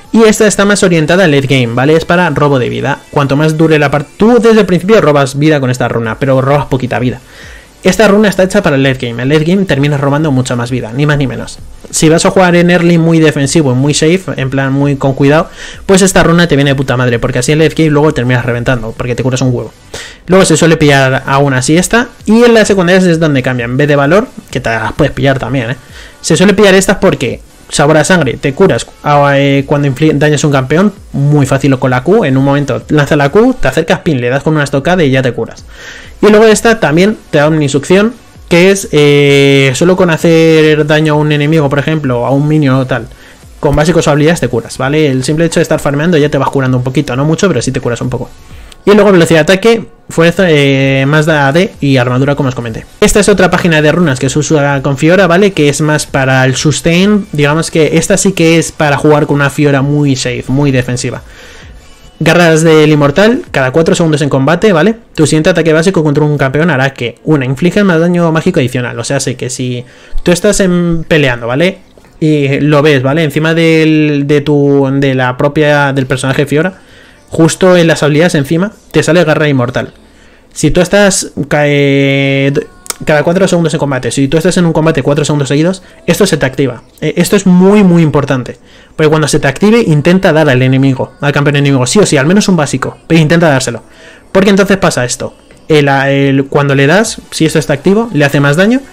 Y esta está más orientada al late game, ¿vale? Es para robo de vida. Cuanto más dure la partida... Tú desde el principio robas vida con esta runa, pero robas poquita vida. Esta runa está hecha para el late game. El late game terminas robando mucha más vida, ni más ni menos. Si vas a jugar en early muy defensivo, muy safe, en plan muy con cuidado, pues esta runa te viene de puta madre, porque así en late game luego terminas reventando, porque te curas un huevo. Luego se suele pillar aún así esta, y en las secundarias es donde cambia. En vez de valor, que te las puedes pillar también, se suele pillar estas porque sabor a sangre, te curas cuando dañas a un campeón, muy fácil con la Q, en un momento lanza la Q, te acercas, pin, le das con una estocada y ya te curas. Y luego esta también te da una instrucción, que es solo con hacer daño a un enemigo, por ejemplo, a un minion o tal, con básicos o habilidades te curas, ¿vale? El simple hecho de estar farmeando ya te vas curando un poquito, no mucho, pero sí te curas un poco. Y luego velocidad de ataque, fuerza, más de AD y armadura, como os comenté. Esta es otra página de runas que se usa con Fiora, ¿vale? Que es más para el sustain. Digamos que esta sí que es para jugar con una Fiora muy safe, muy defensiva. Garras del inmortal, cada 4 segundos en combate, ¿vale? Tu siguiente ataque básico contra un campeón hará que, inflige más daño mágico adicional. O sea, sé que si tú estás peleando, ¿vale? Y lo ves, ¿vale? Encima del personaje Fiora, justo en las habilidades encima, te sale garra inmortal. Si tú estás cada 4 segundos en combate, si tú estás en un combate 4 segundos seguidos, esto se te activa. Esto es muy muy importante, porque cuando se te active, intenta dar al enemigo, al campeón enemigo, sí o sí, al menos un básico, pero intenta dárselo, porque entonces pasa esto. Cuando le das, si esto está activo, le hace más daño.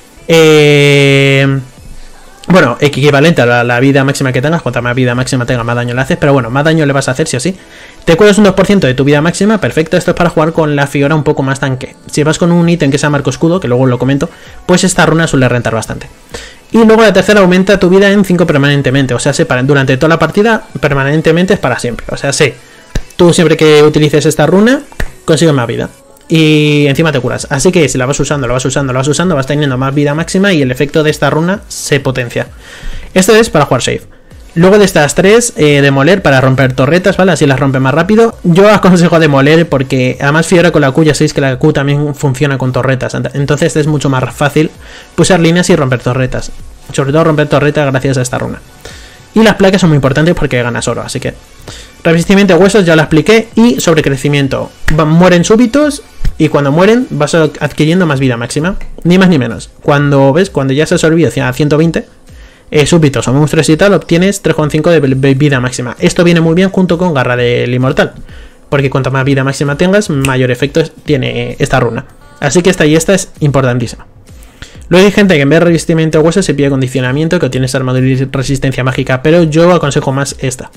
Bueno, equivalente a la vida máxima que tengas. Cuanta más vida máxima tengas, más daño le haces. Pero bueno, más daño le vas a hacer sí o sí. Te cuidas un 2% de tu vida máxima. Perfecto, esto es para jugar con la Fiora un poco más tanque. Si vas con un ítem que sea marco escudo, que luego lo comento, pues esta runa suele rentar bastante. Y luego la tercera aumenta tu vida en 5 permanentemente. O sea, durante toda la partida, permanentemente es para siempre. O sea, tú siempre que utilices esta runa, consigues más vida. Y encima te curas. Así que si la vas usando, vas teniendo más vida máxima y el efecto de esta runa se potencia. Esto es para jugar safe. Luego de estas tres, demoler para romper torretas, ¿vale? Así las rompe más rápido. Yo aconsejo demoler porque además Fiora con la Q, ya sabéis que la Q también funciona con torretas. Entonces es mucho más fácil pulsar líneas y romper torretas. Sobre todo romper torretas gracias a esta runa. Y las placas son muy importantes porque ganas oro, así que... Resistimiento de huesos ya lo expliqué. Y sobrecrecimiento. Mueren súbitos. Y cuando mueren vas adquiriendo más vida máxima. Ni más ni menos. Cuando ya se ha absorbido a 120 súbitos o monstruos y tal, obtienes 3,5 de vida máxima. Esto viene muy bien junto con garra del inmortal, porque cuanto más vida máxima tengas, mayor efecto tiene esta runa. Así que esta es importantísima. Luego hay gente que en vez de resistimiento de huesos se pide condicionamiento, que tienes armadura y resistencia mágica, pero yo aconsejo más esta.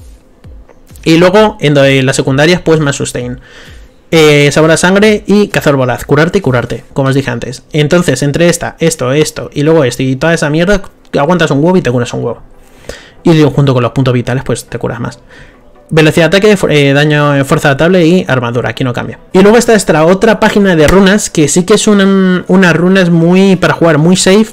Y luego en las secundarias pues más sustain. Sabor a sangre y cazador voraz, curarte y curarte, como os dije antes. Entonces entre esto y luego esto y toda esa mierda, aguantas un huevo y te curas un huevo. Y junto con los puntos vitales pues te curas más. Velocidad de ataque, daño, fuerza adaptable y armadura, aquí no cambia. Y luego está esta otra página de runas, que sí que son unas runas muy para jugar muy safe,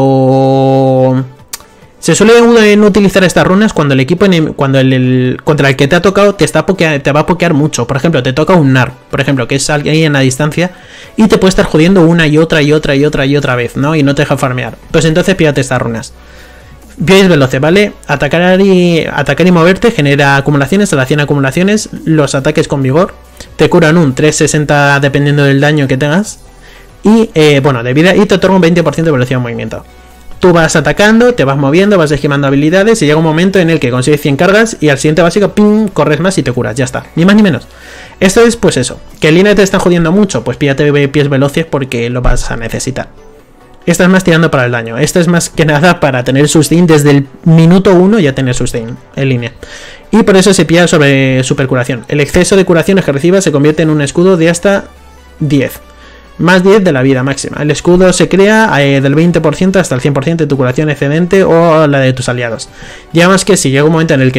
pero... Se suele utilizar estas runas cuando el equipo contra el que te ha tocado te va a pokear mucho. Por ejemplo, te toca un Nar, por ejemplo, que es alguien en la distancia y te puede estar jodiendo una y otra vez, ¿no? Y no te deja farmear. Pues entonces pídate estas runas. Viajes veloces, ¿vale? Atacar y moverte genera acumulaciones, a las 100 acumulaciones, los ataques con vigor. Te curan un 360 dependiendo del daño que tengas. Y, bueno, de vida, y te otorga un 20% de velocidad de movimiento. Tú vas atacando, te vas moviendo, vas esquivando habilidades y llega un momento en el que consigues 100 cargas y al siguiente básico, ¡pum!, corres más y te curas, ya está, ni más ni menos. Esto es pues eso, que en línea te están jodiendo mucho, pues píllate pies veloces porque lo vas a necesitar. Esta es más tirando para el daño, esta es más que nada para tener sustain desde el minuto 1 ya tener sustain en línea. Y por eso se pilla sobre super curación. El exceso de curaciones que recibas se convierte en un escudo de hasta 10. Más 10 de la vida máxima. El escudo se crea del 20% hasta el 100% de tu curación excedente o la de tus aliados. Digamos que si llega un momento en el que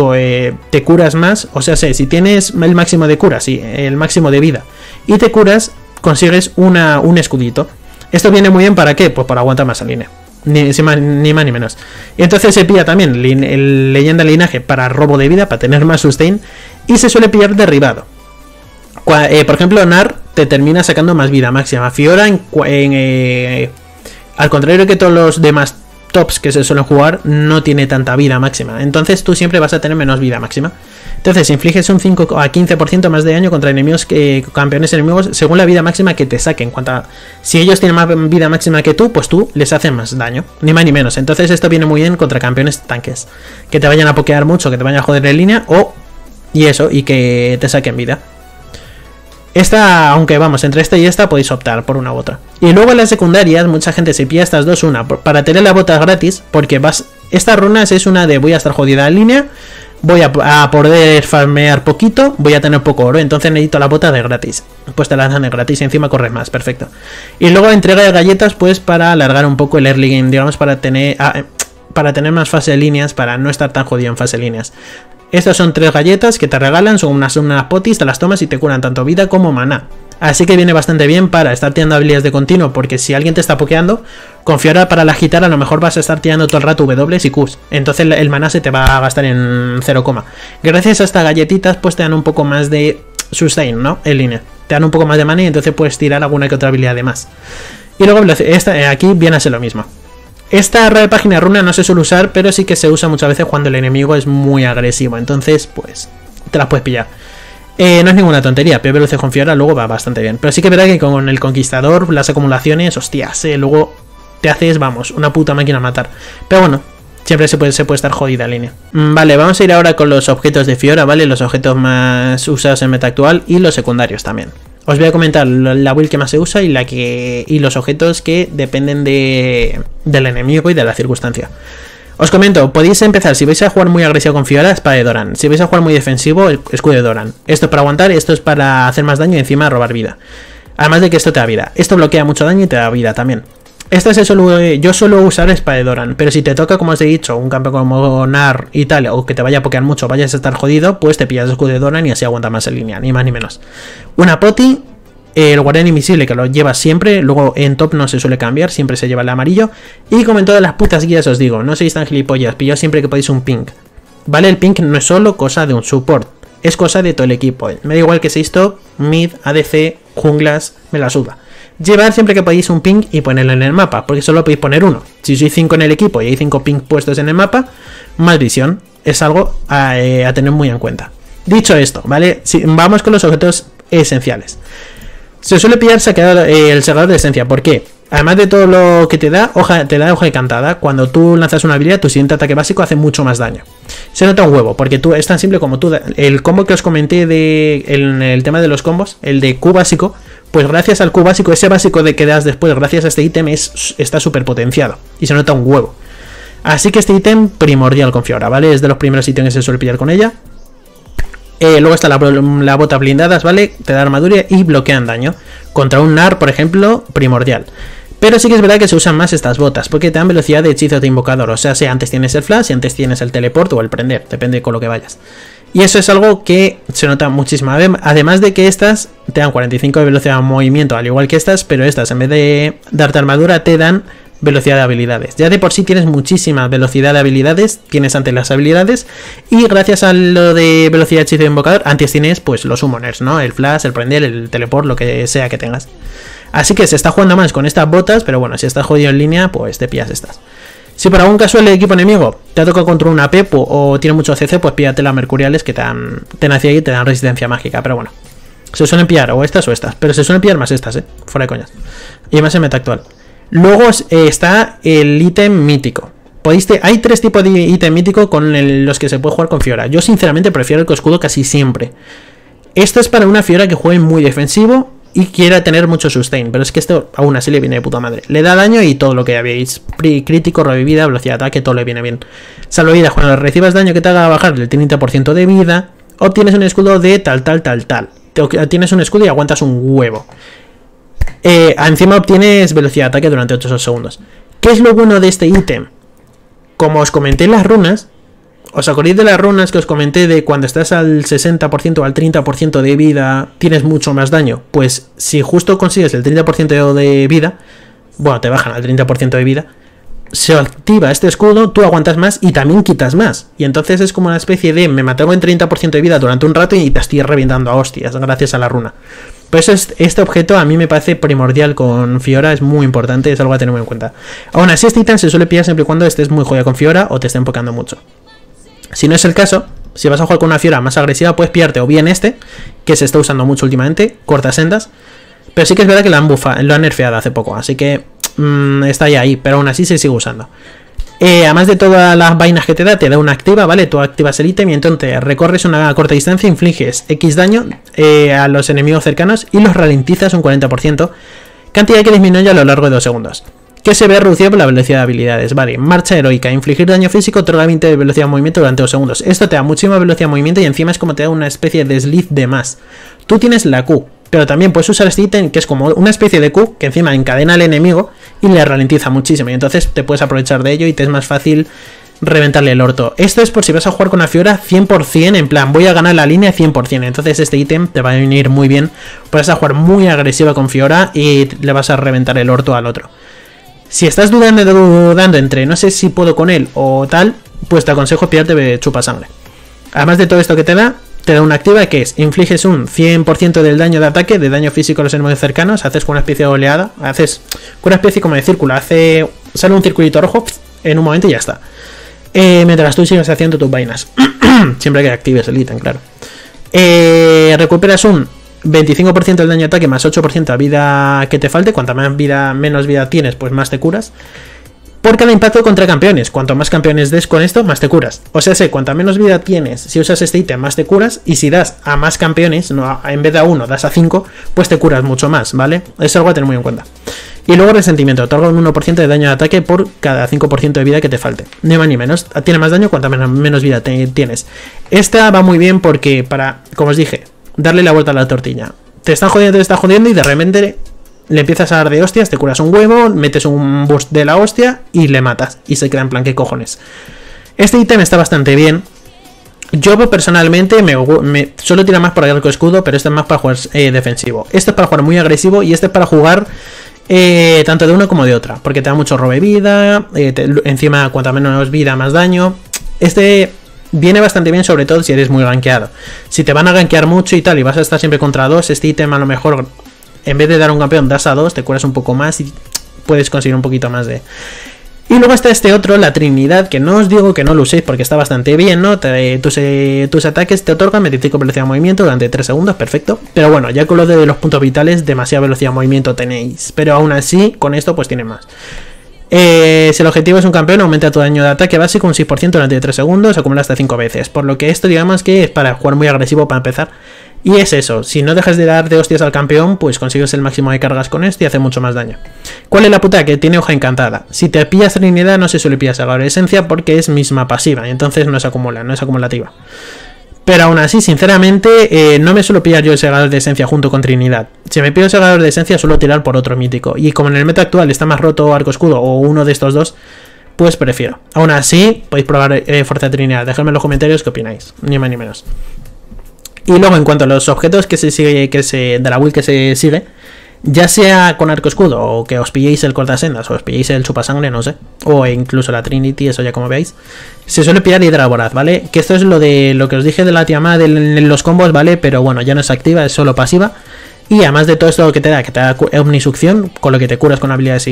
te curas más, o sea, si tienes el máximo de cura, el máximo de vida, y te curas, consigues un escudito. Esto viene muy bien, ¿para qué? Pues para aguantar más en línea. Ni más ni menos. Y entonces se pilla también el leyenda de linaje para robo de vida, para tener más sustain, y se suele pillar derribado. Por ejemplo, Nar te termina sacando más vida máxima. Fiora, al contrario que todos los demás tops que se suelen jugar no tiene tanta vida máxima. Entonces tú siempre vas a tener menos vida máxima. Entonces infliges un 5 a 15% más de daño contra enemigos que campeones enemigos según la vida máxima que te saquen. Si ellos tienen más vida máxima que tú, pues tú les haces más daño, ni más ni menos. Entonces esto viene muy bien contra campeones tanques, que te vayan a pokear mucho, que te vayan a joder en línea y que te saquen vida. Esta, aunque vamos, entre esta y esta podéis optar por una u otra. Y luego en las secundarias, mucha gente se pilla estas dos, una para tener las botas gratis, porque estas runas es una de voy a estar jodida en línea, voy a poder farmear poquito, voy a tener poco oro, entonces necesito la bota de gratis. Pues te la dan de gratis y encima corres más, perfecto. Y luego entrega de galletas, pues para alargar un poco el early game, digamos, para tener más fase de líneas, para no estar tan jodido en fase de líneas. Estas son 3 galletas que te regalan, son unas potis, te las tomas y te curan tanto vida como maná. Así que viene bastante bien para estar tirando habilidades de continuo, porque si alguien te está pokeando, con Fiora para la gitar a lo mejor vas a estar tirando todo el rato W y Qs. Entonces el maná se te va a gastar en 0, gracias a estas galletitas pues te dan un poco más de sustain, ¿no? En línea. Te dan un poco más de maná y entonces puedes tirar alguna que otra habilidad de más. Y luego aquí viene a ser lo mismo. Esta página de runa no se suele usar, pero sí que se usa muchas veces cuando el enemigo es muy agresivo. Entonces, pues, te las puedes pillar. No es ninguna tontería, PvLC con Fiora luego va bastante bien. Pero sí que es verdad que con el Conquistador, las acumulaciones, hostias, luego te haces, vamos, una puta máquina a matar. Pero bueno, siempre se puede estar jodida en línea. Vale, vamos a ir ahora con los objetos de Fiora, ¿vale? Los objetos más usados en meta actual y los secundarios también. Os voy a comentar la build que más se usa y los objetos que dependen del enemigo y de la circunstancia. Os comento, podéis empezar, si vais a jugar muy agresivo con Fiora, espada de Doran. Si vais a jugar muy defensivo, el escudo de Doran. Esto es para aguantar, esto es para hacer más daño y encima robar vida. Además de que esto te da vida. Esto bloquea mucho daño y te da vida también. Yo suelo usar espada de Doran, pero si te toca, como os he dicho, un campeón como Nar y tal, o que te vaya a pokear mucho, vayas a estar jodido, pues te pillas el escudo de Doran y así aguanta más en línea, ni más ni menos. Una poti, el guardián invisible que lo llevas siempre, luego en top no se suele cambiar, siempre se lleva el amarillo. Y como en todas las putas guías os digo, no seáis tan gilipollas, pillaos siempre que podéis un pink. Vale, el pink no es solo cosa de un support, es cosa de todo el equipo. Me da igual que seáis top, mid, ADC, junglas, me la suda. Llevad siempre que podéis un ping y ponerlo en el mapa, porque solo podéis poner uno. Si sois 5 en el equipo y hay 5 ping puestos en el mapa, más visión. Es algo a tener muy en cuenta. Dicho esto, ¿vale? Vamos con los objetos esenciales. Se suele pillar el segador de esencia. ¿Por qué? Además de todo lo que te da hoja de cantada. Cuando tú lanzas una habilidad, tu siguiente ataque básico hace mucho más daño. Se nota un huevo, porque es tan simple como el combo que os comenté en el tema de los combos, el de Q básico. Pues gracias al Q básico, ese básico de que das después, gracias a este ítem, está súper potenciado. Y se nota un huevo. Así que este ítem primordial con Fiora, ¿vale? Es de los primeros ítems que se suele pillar con ella. Luego está la bota blindadas, ¿vale? Te da armadura y bloquean daño. Contra un Nar, por ejemplo, primordial. Pero sí que es verdad que se usan más estas botas, porque te dan velocidad de hechizos de invocador. O sea, si antes tienes el flash, si antes tienes el teleport o el prender, depende con lo que vayas. Y eso es algo que se nota muchísimo. Además de que estas te dan 45 de velocidad de movimiento, al igual que estas, pero estas en vez de darte armadura te dan velocidad de habilidades. Ya de por sí tienes muchísima velocidad de habilidades, tienes antes las habilidades, y gracias a lo de velocidad de hechizo de invocador, antes tienes pues los summoners, ¿no? El flash, el prender, el teleport, lo que sea que tengas. Así que se está jugando más con estas botas, pero bueno, si estás jodido en línea, pues te pillas estas. Si por algún caso el equipo enemigo te ha tocado contra una Pepo o tiene mucho CC, pues píllate las mercuriales que te dan tenacidad y te dan resistencia mágica. Pero bueno, se suelen pillar o estas, pero se suelen pillar más estas, fuera de coñas. Y más en meta actual. Luego está el ítem mítico. Hay 3 tipos de ítem mítico con los que se puede jugar con Fiora. Yo sinceramente prefiero el escudo casi siempre. Esto es para una Fiora que juegue muy defensivo y quiera tener mucho sustain, pero es que esto aún así le viene de puta madre. Le da daño y todo lo que ya veis. Crítico, revivida, velocidad de ataque, todo le viene bien. Salvavidas, cuando recibas daño que te haga bajar el 30% de vida, obtienes un escudo de tal. Tienes un escudo y aguantas un huevo. Encima obtienes velocidad de ataque durante 8 segundos. ¿Qué es lo bueno de este ítem? Como os comenté en las runas, ¿os acordáis de las runas que os comenté de cuando estás al 60% o al 30% de vida tienes mucho más daño? Pues si justo consigues el 30% de vida, bueno, te bajan al 30% de vida, se activa este escudo, tú aguantas más y también quitas más. Y entonces es como una especie de me mantengo en 30% de vida durante un rato y te estoy reventando a hostias gracias a la runa. Por eso este objeto a mí me parece primordial con Fiora, es muy importante, es algo a tener muy en cuenta. Aún así, este ítem se suele pillar siempre y cuando estés muy jodido con Fiora o te esté enfocando mucho. Si no es el caso, si vas a jugar con una Fiora más agresiva, puedes pillarte o bien este, que se está usando mucho últimamente, cortasendas, pero sí que es verdad que lo han nerfeado hace poco, así que está ahí, pero aún así se sigue usando. Además de todas las vainas que te da una activa, ¿vale? Tú activas el ítem y entonces recorres una corta distancia, infliges X daño a los enemigos cercanos y los ralentizas un 40%, cantidad que disminuye a lo largo de 2 segundos. Que se ve reducida por la velocidad de habilidades, ¿vale? Marcha heroica, infligir daño físico, otorga 20 de velocidad de movimiento durante 2 segundos. Esto te da muchísima velocidad de movimiento y encima es como te da una especie de desliz de más. Tú tienes la Q, pero también puedes usar este ítem que es como una especie de Q que encima encadena al enemigo y le ralentiza muchísimo. Y entonces te puedes aprovechar de ello y te es más fácil reventarle el orto. Esto es por si vas a jugar con la Fiora 100%, en plan, voy a ganar la línea 100%. Entonces este ítem te va a venir muy bien. Vas a jugar muy agresiva con Fiora y le vas a reventar el orto al otro. Si estás dudando entre no sé si puedo con él o tal, pues te aconsejo pillarte chupa sangre. Además de todo esto que te da una activa que es, infliges un 100% del daño de ataque, de daño físico a los enemigos cercanos, haces con una especie de oleada, haces con una especie como de círculo, sale un circulito rojo en un momento y ya está. Mientras tú sigues haciendo tus vainas. Siempre que actives el ítem, claro. Recuperas un 25% del daño de ataque más 8% de vida que te falte. Cuanta menos vida tienes, pues más te curas. Por cada impacto contra campeones. Cuanto más campeones des con esto, más te curas. O sea, cuanta menos vida tienes, si usas este ítem, más te curas. Y si das a más campeones, no, en vez de a 1, das a 5, pues te curas mucho más, ¿vale? Es algo a tener muy en cuenta. Y luego resentimiento. Otorga un 1% de daño de ataque por cada 5% de vida que te falte. Ni más ni menos. Tiene más daño cuanta menos vida tienes. Esta va muy bien porque para, como os dije, darle la vuelta a la tortilla. Te está jodiendo y de repente le empiezas a dar de hostias, te curas un huevo, metes un boost de la hostia y le matas. Y se queda en plan, ¿qué cojones? Este ítem está bastante bien. Yo personalmente me solo tira más por arco escudo, pero este es más para jugar defensivo. Este es para jugar muy agresivo y este es para jugar tanto de una como de otra. Porque te da mucho robo de vida, encima cuanta menos vida más daño. Este viene bastante bien, sobre todo si eres muy gankeado. Si te van a gankear mucho y tal y vas a estar siempre contra 2, este ítem a lo mejor, en vez de dar a un campeón, das a 2, te curas un poco más y puedes conseguir un poquito más de... Y luego está este otro, la Trinidad, que no os digo que no lo uséis porque está bastante bien, ¿no? Tus ataques te otorgan 25 velocidad de movimiento durante 3 segundos, perfecto. Pero bueno, ya con lo de los puntos vitales, demasiada velocidad de movimiento tenéis. Pero aún así, con esto pues tiene más. Si el objetivo es un campeón, aumenta tu daño de ataque básico un 6% durante 3 segundos, acumula hasta 5 veces. Por lo que esto digamos que es para jugar muy agresivo para empezar. Y es eso, si no dejas de dar de hostias al campeón, pues consigues el máximo de cargas con esto y hace mucho más daño. ¿Cuál es la puta? Que tiene hoja encantada. Si te pillas Trinidad no se suele pillar Segador de Esencia porque es misma pasiva, entonces no se acumula, no es acumulativa. Pero aún así, sinceramente, no me suelo pillar yo el Segador de Esencia junto con Trinidad. Si me pillo el Segador de Esencia suelo tirar por otro mítico. Y como en el meta actual está más roto Arco Escudo o uno de estos dos, pues prefiero. Aún así, podéis probar Fuerza de Trinidad. Dejadme en los comentarios qué opináis, ni más ni menos. Y luego en cuanto a los objetos de la build que se sigue, ya sea con arco escudo o que os pilléis el cortasendas o os pilléis el chupasangre, no sé, o incluso la Trinity, eso ya como veáis, se suele pillar Hidra Voraz, ¿vale? Que esto es lo que os dije de la Tiamat en los combos, ¿vale? Pero bueno, ya no es activa, es solo pasiva. Y además de todo esto que te da omnisucción, con lo que te curas con habilidades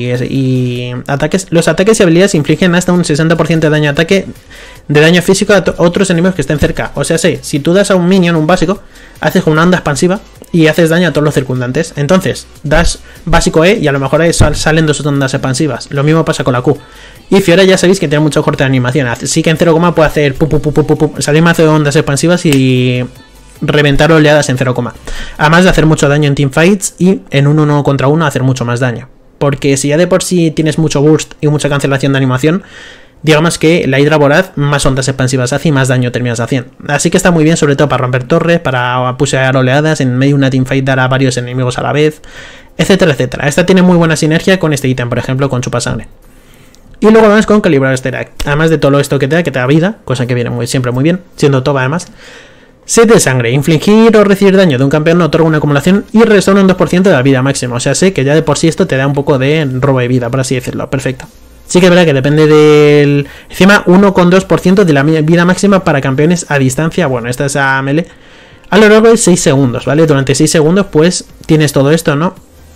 y ataques. Los ataques y habilidades infligen hasta un 60% de daño de ataque, de daño físico a otros enemigos que estén cerca. O sea, si tú das a un minion, un básico, haces con una onda expansiva y haces daño a todos los circundantes. Entonces, das básico E y a lo mejor ahí salen 2 ondas expansivas. Lo mismo pasa con la Q. Y Fiora ya sabéis que tiene mucho corte de animación. Así que en 0, puede hacer salir más de ondas expansivas y reventar oleadas en 0, además de hacer mucho daño en teamfights y en un 1 contra 1 hacer mucho más daño, porque si ya de por sí tienes mucho burst y mucha cancelación de animación, digamos que la Hidra Voraz más ondas expansivas hace y más daño terminas haciendo, así que está muy bien, sobre todo para romper torres, para pusear oleadas, en medio de una teamfight dar a varios enemigos a la vez, etcétera, etcétera. Esta tiene muy buena sinergia con este ítem, por ejemplo con chupasangre. Y luego vamos con Calibrar Sterak, además de todo esto que te da vida, cosa que viene siempre muy bien, siendo Toba además. Sed de sangre. Infligir o recibir daño de un campeón otorga una acumulación y restaura un 2% de la vida máxima. O sea, sé que ya de por sí esto te da un poco de robo de vida, por así decirlo. Perfecto. Sí que es verdad que depende del... Encima, 1,2% de la vida máxima para campeones a distancia. Bueno, esta es a melee. a lo largo de 6 segundos, ¿vale? Durante 6 segundos pues tienes todo esto, ¿no?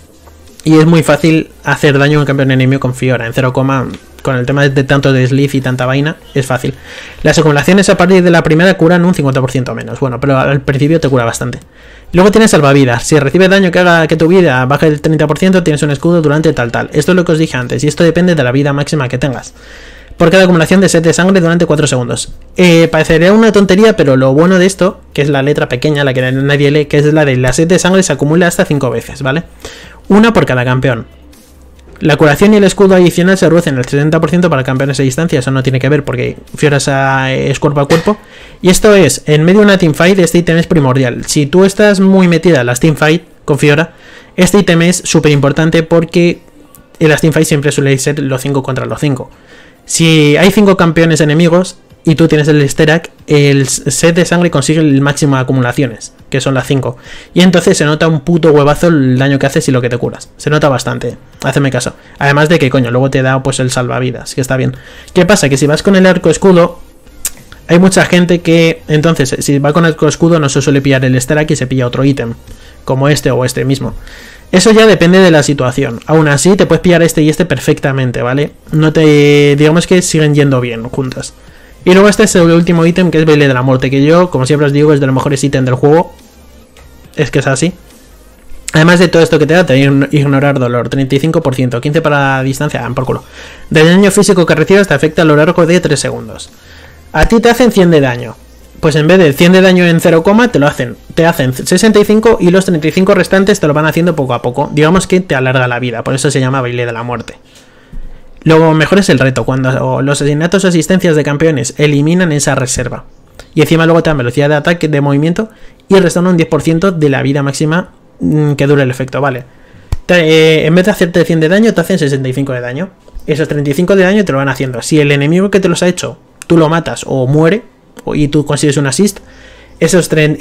Y es muy fácil hacer daño a un campeón enemigo con Fiora. En 0, con el tema de tanto de sleeve y tanta vaina, es fácil. Las acumulaciones a partir de la primera curan un 50% menos. Bueno, pero al principio te cura bastante. Luego tienes salvavidas. Si recibes daño que haga que tu vida baje el 30%, tienes un escudo durante tal. Esto es lo que os dije antes. Y esto depende de la vida máxima que tengas. Por cada acumulación de set de sangre durante 4 segundos. Parecería una tontería, pero lo bueno de esto, que es la letra pequeña, la que nadie lee, que es la de la set de sangre se acumula hasta 5 veces, ¿vale? Una por cada campeón. La curación y el escudo adicional se reducen el 70% para campeones a distancia. Eso no tiene que ver porque Fiora es cuerpo a cuerpo. Y esto es, en medio de una teamfight, este ítem es primordial. Si tú estás muy metida en las teamfight con Fiora, este ítem es súper importante porque en las teamfight siempre suele ser los 5 contra los 5. Si hay 5 campeones enemigos y tú tienes el Sterak, el set de sangre consigue el máximo de acumulaciones, que son las 5. Y entonces se nota un puto huevazo el daño que haces y lo que te curas. Se nota bastante, hazme caso. Además de que, coño, luego te da pues el salvavidas, que está bien. ¿Qué pasa? Que si vas con el arco escudo, hay mucha gente que, entonces, si va con el arco escudo no se suele pillar el Sterak y se pilla otro ítem, como este o este mismo. Eso ya depende de la situación. Aún así, te puedes pillar este y este perfectamente, ¿vale? No te... digamos que siguen yendo bien juntas. Y luego este es el último ítem, que es Baile de la Muerte, que yo, como siempre os digo, es de los mejores ítems del juego. Es que es así. Además de todo esto que te da ignorar dolor, 35%, 15 para la distancia, por culo. Del daño físico que recibes te afecta a lo largo de 3 segundos. A ti te hacen 100 de daño. Pues en vez de 100 de daño en 0, te hacen 65 y los 35 restantes te lo van haciendo poco a poco. Digamos que te alarga la vida, por eso se llama Baile de la Muerte. Lo mejor es el reto, cuando los asesinatos o asistencias de campeones eliminan esa reserva. Y encima luego te dan velocidad de ataque, de movimiento y restan un 10% de la vida máxima que dura el efecto, ¿vale? En vez de hacerte 100 de daño, te hacen 65 de daño. Esos 35 de daño te lo van haciendo. Si el enemigo que te los ha hecho, tú lo matas o muere, y tú consigues un assist, ese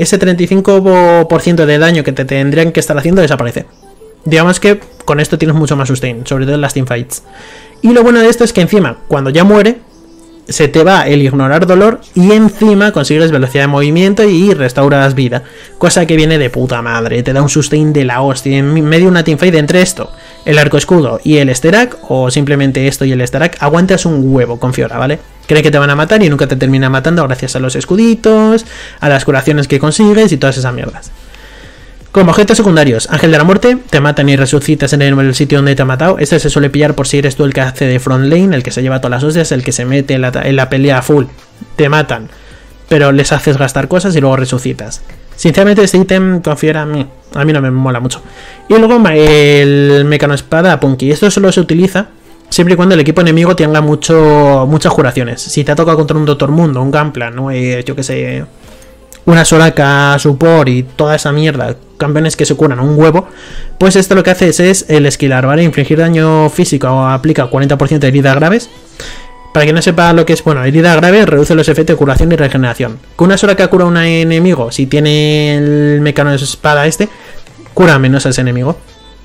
35% de daño que te tendrían que estar haciendo desaparece. Digamos que con esto tienes mucho más sustain, sobre todo en las teamfights. Y lo bueno de esto es que encima, cuando ya muere, se te va el ignorar dolor y encima consigues velocidad de movimiento y restauras vida. Cosa que viene de puta madre, te da un sustain de la hostia. En medio de una teamfight entre esto, el arco escudo y el Sterak, o simplemente esto y el Sterak, aguantas un huevo con Fiora, ¿vale? Cree que te van a matar y nunca te termina matando gracias a los escuditos, a las curaciones que consigues y todas esas mierdas. Como objetos secundarios, Ángel de la Muerte, te matan y resucitas en el sitio donde te ha matado. Este se suele pillar por si eres tú el que hace de front lane, el que se lleva todas las hostias, el que se mete en la pelea full. Te matan, pero les haces gastar cosas y luego resucitas. Sinceramente este ítem con Fiora a mí no me mola mucho. Y luego el Mecano Espada Punky. Esto solo se utiliza siempre y cuando el equipo enemigo tenga muchas curaciones. Si te ha tocado contra un Doctor Mundo, un Gunplan, ¿no? Yo que sé, una Soraka Support y toda esa mierda, campeones que se curan un huevo, pues esto lo que hace es el esquilar, ¿vale? Infligir daño físico o aplica 40% de heridas graves. Para quien no sepa lo que es, bueno, herida grave reduce los efectos de curación y regeneración. Que una Soraka cura a un enemigo, si tiene el Mecano Espada cura menos a ese enemigo.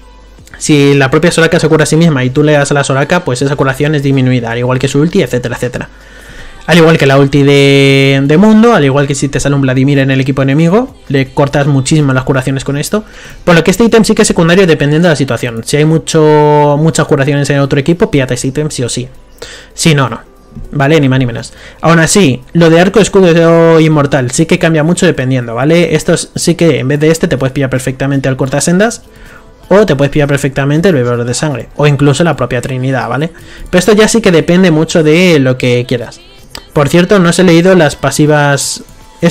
Si la propia Soraka se cura a sí misma y tú le das a la Soraka, pues esa curación es disminuida, al igual que su ulti, etcétera, etcétera. Al igual que la ulti de Mundo, al igual que si te sale un Vladimir en el equipo enemigo, le cortas muchísimo las curaciones con esto. Por lo que este ítem sí que es secundario dependiendo de la situación. Si hay muchas curaciones en otro equipo, píllate este ítem sí o sí. Si no, no. ¿Vale? Ni más ni menos. Aún así, lo de arco, escudo inmortal sí que cambia mucho dependiendo, ¿vale? Estos sí que en vez de este te puedes pillar perfectamente al cortasendas, o te puedes pillar perfectamente el bebedor de sangre, o incluso la propia Trinidad, ¿vale? Pero esto ya sí que depende mucho de lo que quieras. Por cierto, no os he leído las pasivas,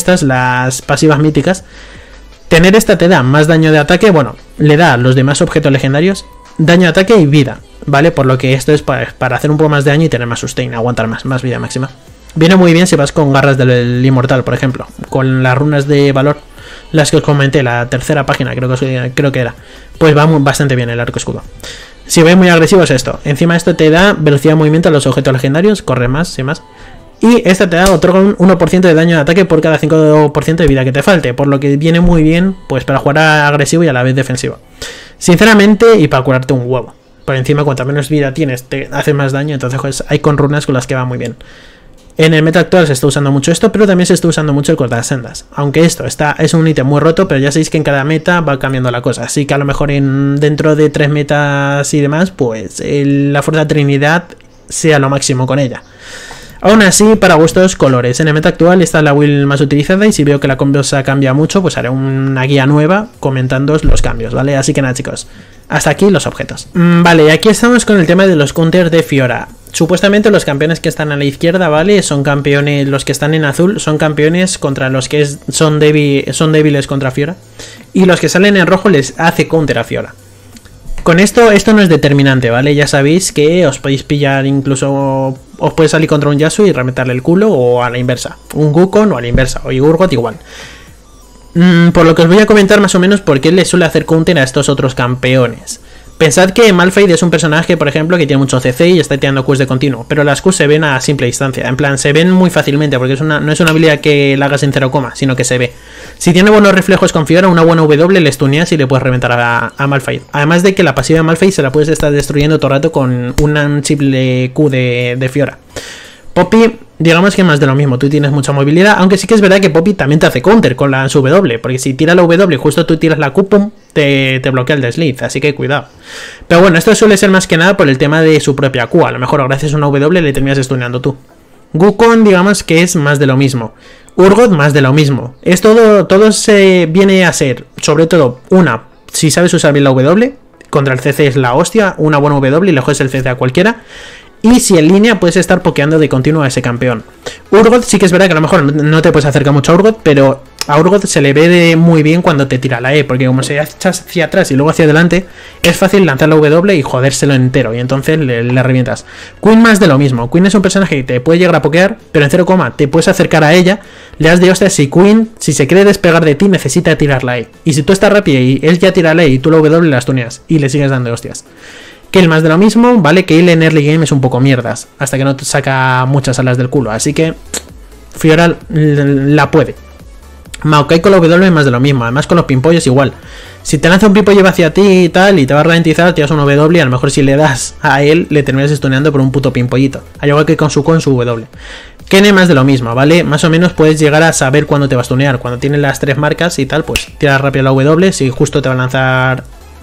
las pasivas míticas. Tener esta te da más daño de ataque, bueno, le da a los demás objetos legendarios daño de ataque y vida, ¿vale? Por lo que esto es para hacer un poco más de daño y tener más sustain, aguantar más vida máxima. Viene muy bien si vas con garras del inmortal, por ejemplo, con las runas de valor, las que os comenté, la tercera página creo que era. Pues va bastante bien el arco escudo. Si vais muy agresivos esto, encima esto te da velocidad de movimiento a los objetos legendarios, corre más, sin más. Y esta te da otro 1% de daño de ataque por cada 5% de vida que te falte, por lo que viene muy bien pues para jugar agresivo y a la vez defensivo. Sinceramente, y para curarte un huevo. Por encima, cuanta menos vida tienes, te hace más daño, entonces pues, hay con runas con las que va muy bien. En el meta actual se está usando mucho esto, pero también se está usando mucho el cortasendas. Aunque esto es un ítem muy roto, pero ya sabéis que en cada meta va cambiando la cosa. Así que a lo mejor dentro de 3 metas y demás, pues la Fuerza Trinidad sea lo máximo con ella. Aún así, para gustos colores. En el meta actual esta es la build más utilizada y si veo que la cosa cambia mucho, pues haré una guía nueva comentando los cambios, ¿vale? Así que nada, chicos, hasta aquí los objetos. Vale, y aquí estamos con el tema de los counters de Fiora. Supuestamente los campeones que están a la izquierda, ¿vale? Son campeones, los que están en azul son campeones contra los que son débiles contra Fiora. Y los que salen en rojo les hace counter a Fiora. Con esto no es determinante, ¿vale? Ya sabéis que os podéis pillar incluso... Os puede salir contra un Yasuo y reventarle el culo o a la inversa. Un Wukong o a la inversa. O Urgot igual. Por lo que os voy a comentar más o menos por qué le suele hacer counter a estos otros campeones. Pensad que Malphite es un personaje, por ejemplo, que tiene mucho CC y está tirando Qs de continuo, pero las Qs se ven a simple distancia, en plan, se ven muy fácilmente, porque no es una habilidad que la hagas en 0, sino que se ve. Si tiene buenos reflejos con Fiora, una buena W le stuneas y le puedes reventar a Malphite. Además de que la pasiva de Malphite se la puedes estar destruyendo todo el rato con un simple Q de Fiora. Poppy, digamos que más de lo mismo, tú tienes mucha movilidad, aunque sí que es verdad que Poppy también te hace counter con su W, porque si tira la W y justo tú tiras la Q, pum, te bloquea el desliz, así que cuidado. Pero bueno, esto suele ser más que nada por el tema de su propia Q, a lo mejor gracias a una W le terminas stuneando tú. Wukong, digamos que es más de lo mismo. Urgot, más de lo mismo. Es todo se viene a ser, sobre todo, si sabes usar bien la W, contra el CC es la hostia, una buena W y le juegas el CC a cualquiera. Y si en línea puedes estar pokeando de continuo a ese campeón. Urgot sí que es verdad que a lo mejor no te puedes acercar mucho a Urgot, pero a Urgot se le ve muy bien cuando te tira la E, porque como se echa hacia atrás y luego hacia adelante, es fácil lanzar la W y jodérselo entero, y entonces le revientas. Queen más de lo mismo. Queen es un personaje que te puede llegar a pokear, pero en 0, te puedes acercar a ella, le das de hostias si Queen, si se quiere despegar de ti, necesita tirar la E. Y si tú estás rápido y él ya tira la E y tú la W las tuneas y le sigues dando hostias. Kayle más de lo mismo, vale, Kayle en early game es un poco mierdas, hasta que no te saca muchas alas del culo, así que Fiora la puede. Maokai con la W más de lo mismo, además con los pimpollos igual. Si te lanza un pimpollo hacia ti y tal, y te va a ralentizar, tiras un W, a lo mejor si le das a él, le terminas stuneando por un puto pimpollito, al igual que con su W. Kene más de lo mismo, ¿vale? Más o menos puedes llegar a saber cuándo te va a stunear, cuando tienes las 3 marcas y tal, pues tiras rápido la W, si justo te va a lanzar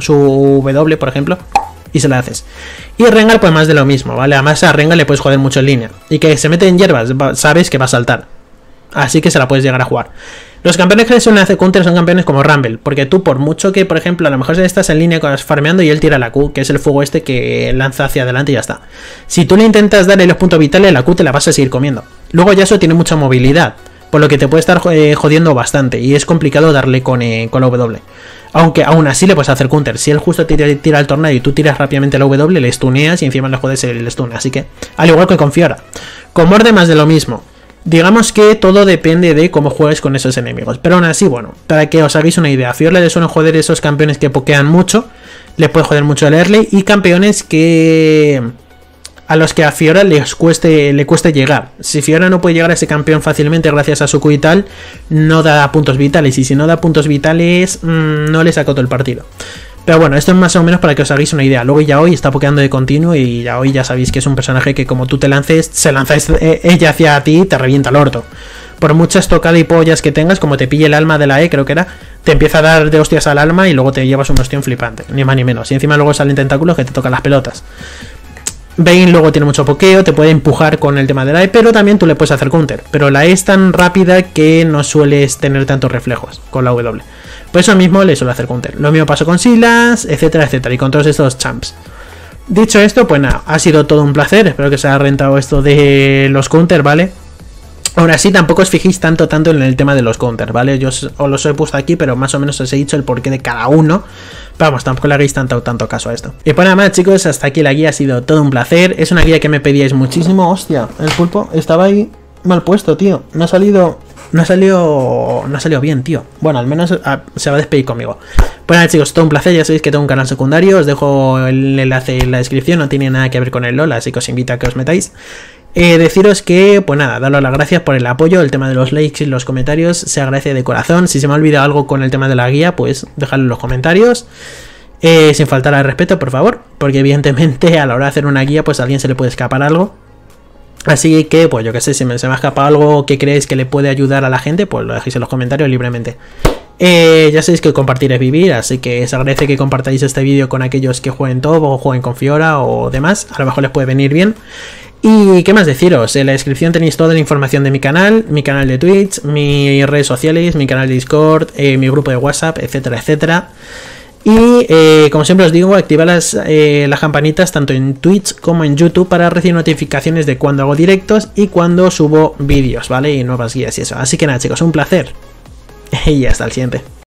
su W, por ejemplo, y se la haces. Y Rengar pues más de lo mismo, ¿vale? Además a Rengar le puedes joder mucho en línea. Y que se mete en hierbas, sabes que va a saltar. Así que se la puedes llegar a jugar. Los campeones que le suelen hacer counter son campeones como Rumble. Porque tú por mucho que, por ejemplo, a lo mejor estás en línea farmeando y él tira la Q, que es el fuego este que lanza hacia adelante y ya está. Si tú le intentas darle los puntos vitales, la Q te la vas a seguir comiendo. Luego Yasuo tiene mucha movilidad, por lo que te puede estar jodiendo bastante. Y es complicado darle con la W. Aunque aún así le puedes hacer counter. Si él justo tira el tornado y tú tiras rápidamente la W, le stuneas y encima le jodes el stun. Así que, al igual que con Fiora. Con Morde más de lo mismo. Digamos que todo depende de cómo juegues con esos enemigos. Pero aún así, bueno, para que os hagáis una idea, a Fiora le suelen joder esos campeones que pokean mucho. Le puede joder mucho el early. Y campeones que... a los que a Fiora le cueste llegar. Si Fiora no puede llegar a ese campeón fácilmente gracias a su Q y tal, no da puntos vitales. Y si no da puntos vitales, no le saca todo el partido. Pero bueno, esto es más o menos para que os hagáis una idea. Luego Yaoi está pokeando de continuo y Yaoi ya sabéis que es un personaje que como tú te lances, se lanza ella hacia ti y te revienta el orto. Por muchas tocadas y pollas que tengas, como te pille el alma de la E, creo que era, te empieza a dar de hostias al alma y luego te llevas un ostión flipante. Ni más ni menos. Y encima luego salen tentáculos que te tocan las pelotas. Vayne luego tiene mucho pokeo, te puede empujar con el tema de la E, pero también tú le puedes hacer counter. Pero la E es tan rápida que no sueles tener tantos reflejos con la W. Por eso mismo le suele hacer counter. Lo mismo pasó con Sylas, etcétera, etcétera, y con todos estos champs. Dicho esto, pues nada, ha sido todo un placer. Espero que os haya rentado esto de los counter, ¿vale? Ahora sí, tampoco os fijéis tanto en el tema de los counters, ¿vale? Yo os los he puesto aquí, pero más o menos os he dicho el porqué de cada uno. Pero vamos, tampoco le hagáis tanto caso a esto. Y pues nada más, chicos, hasta aquí la guía, ha sido todo un placer. Es una guía que me pedíais muchísimo. Hostia, el pulpo estaba ahí mal puesto, tío. No ha salido bien, tío. Bueno, al menos se va a despedir conmigo. Pues nada, chicos, todo un placer. Ya sabéis que tengo un canal secundario. Os dejo el enlace en la descripción. No tiene nada que ver con el LOL, así que os invito a que os metáis. Deciros que, pues nada, daros las gracias por el apoyo, el tema de los likes y los comentarios, se agradece de corazón. Si se me ha olvidado algo con el tema de la guía, pues dejadlo en los comentarios, sin faltar al respeto, por favor, porque evidentemente a la hora de hacer una guía, pues a alguien se le puede escapar algo. Así que, pues yo que sé, si se me ha escapado algo que creéis que le puede ayudar a la gente, pues lo dejéis en los comentarios libremente. Ya sabéis que compartir es vivir, así que se agradece que compartáis este vídeo con aquellos que jueguen Top o jueguen con Fiora o demás, a lo mejor les puede venir bien. Y qué más deciros, en la descripción tenéis toda la información de mi canal de Twitch, mis redes sociales, mi canal de Discord, mi grupo de WhatsApp, etcétera, etcétera. Y como siempre os digo, activad las campanitas tanto en Twitch como en YouTube para recibir notificaciones de cuando hago directos y cuando subo vídeos, ¿vale? Y nuevas guías y eso. Así que nada chicos, un placer. Y hasta el siguiente.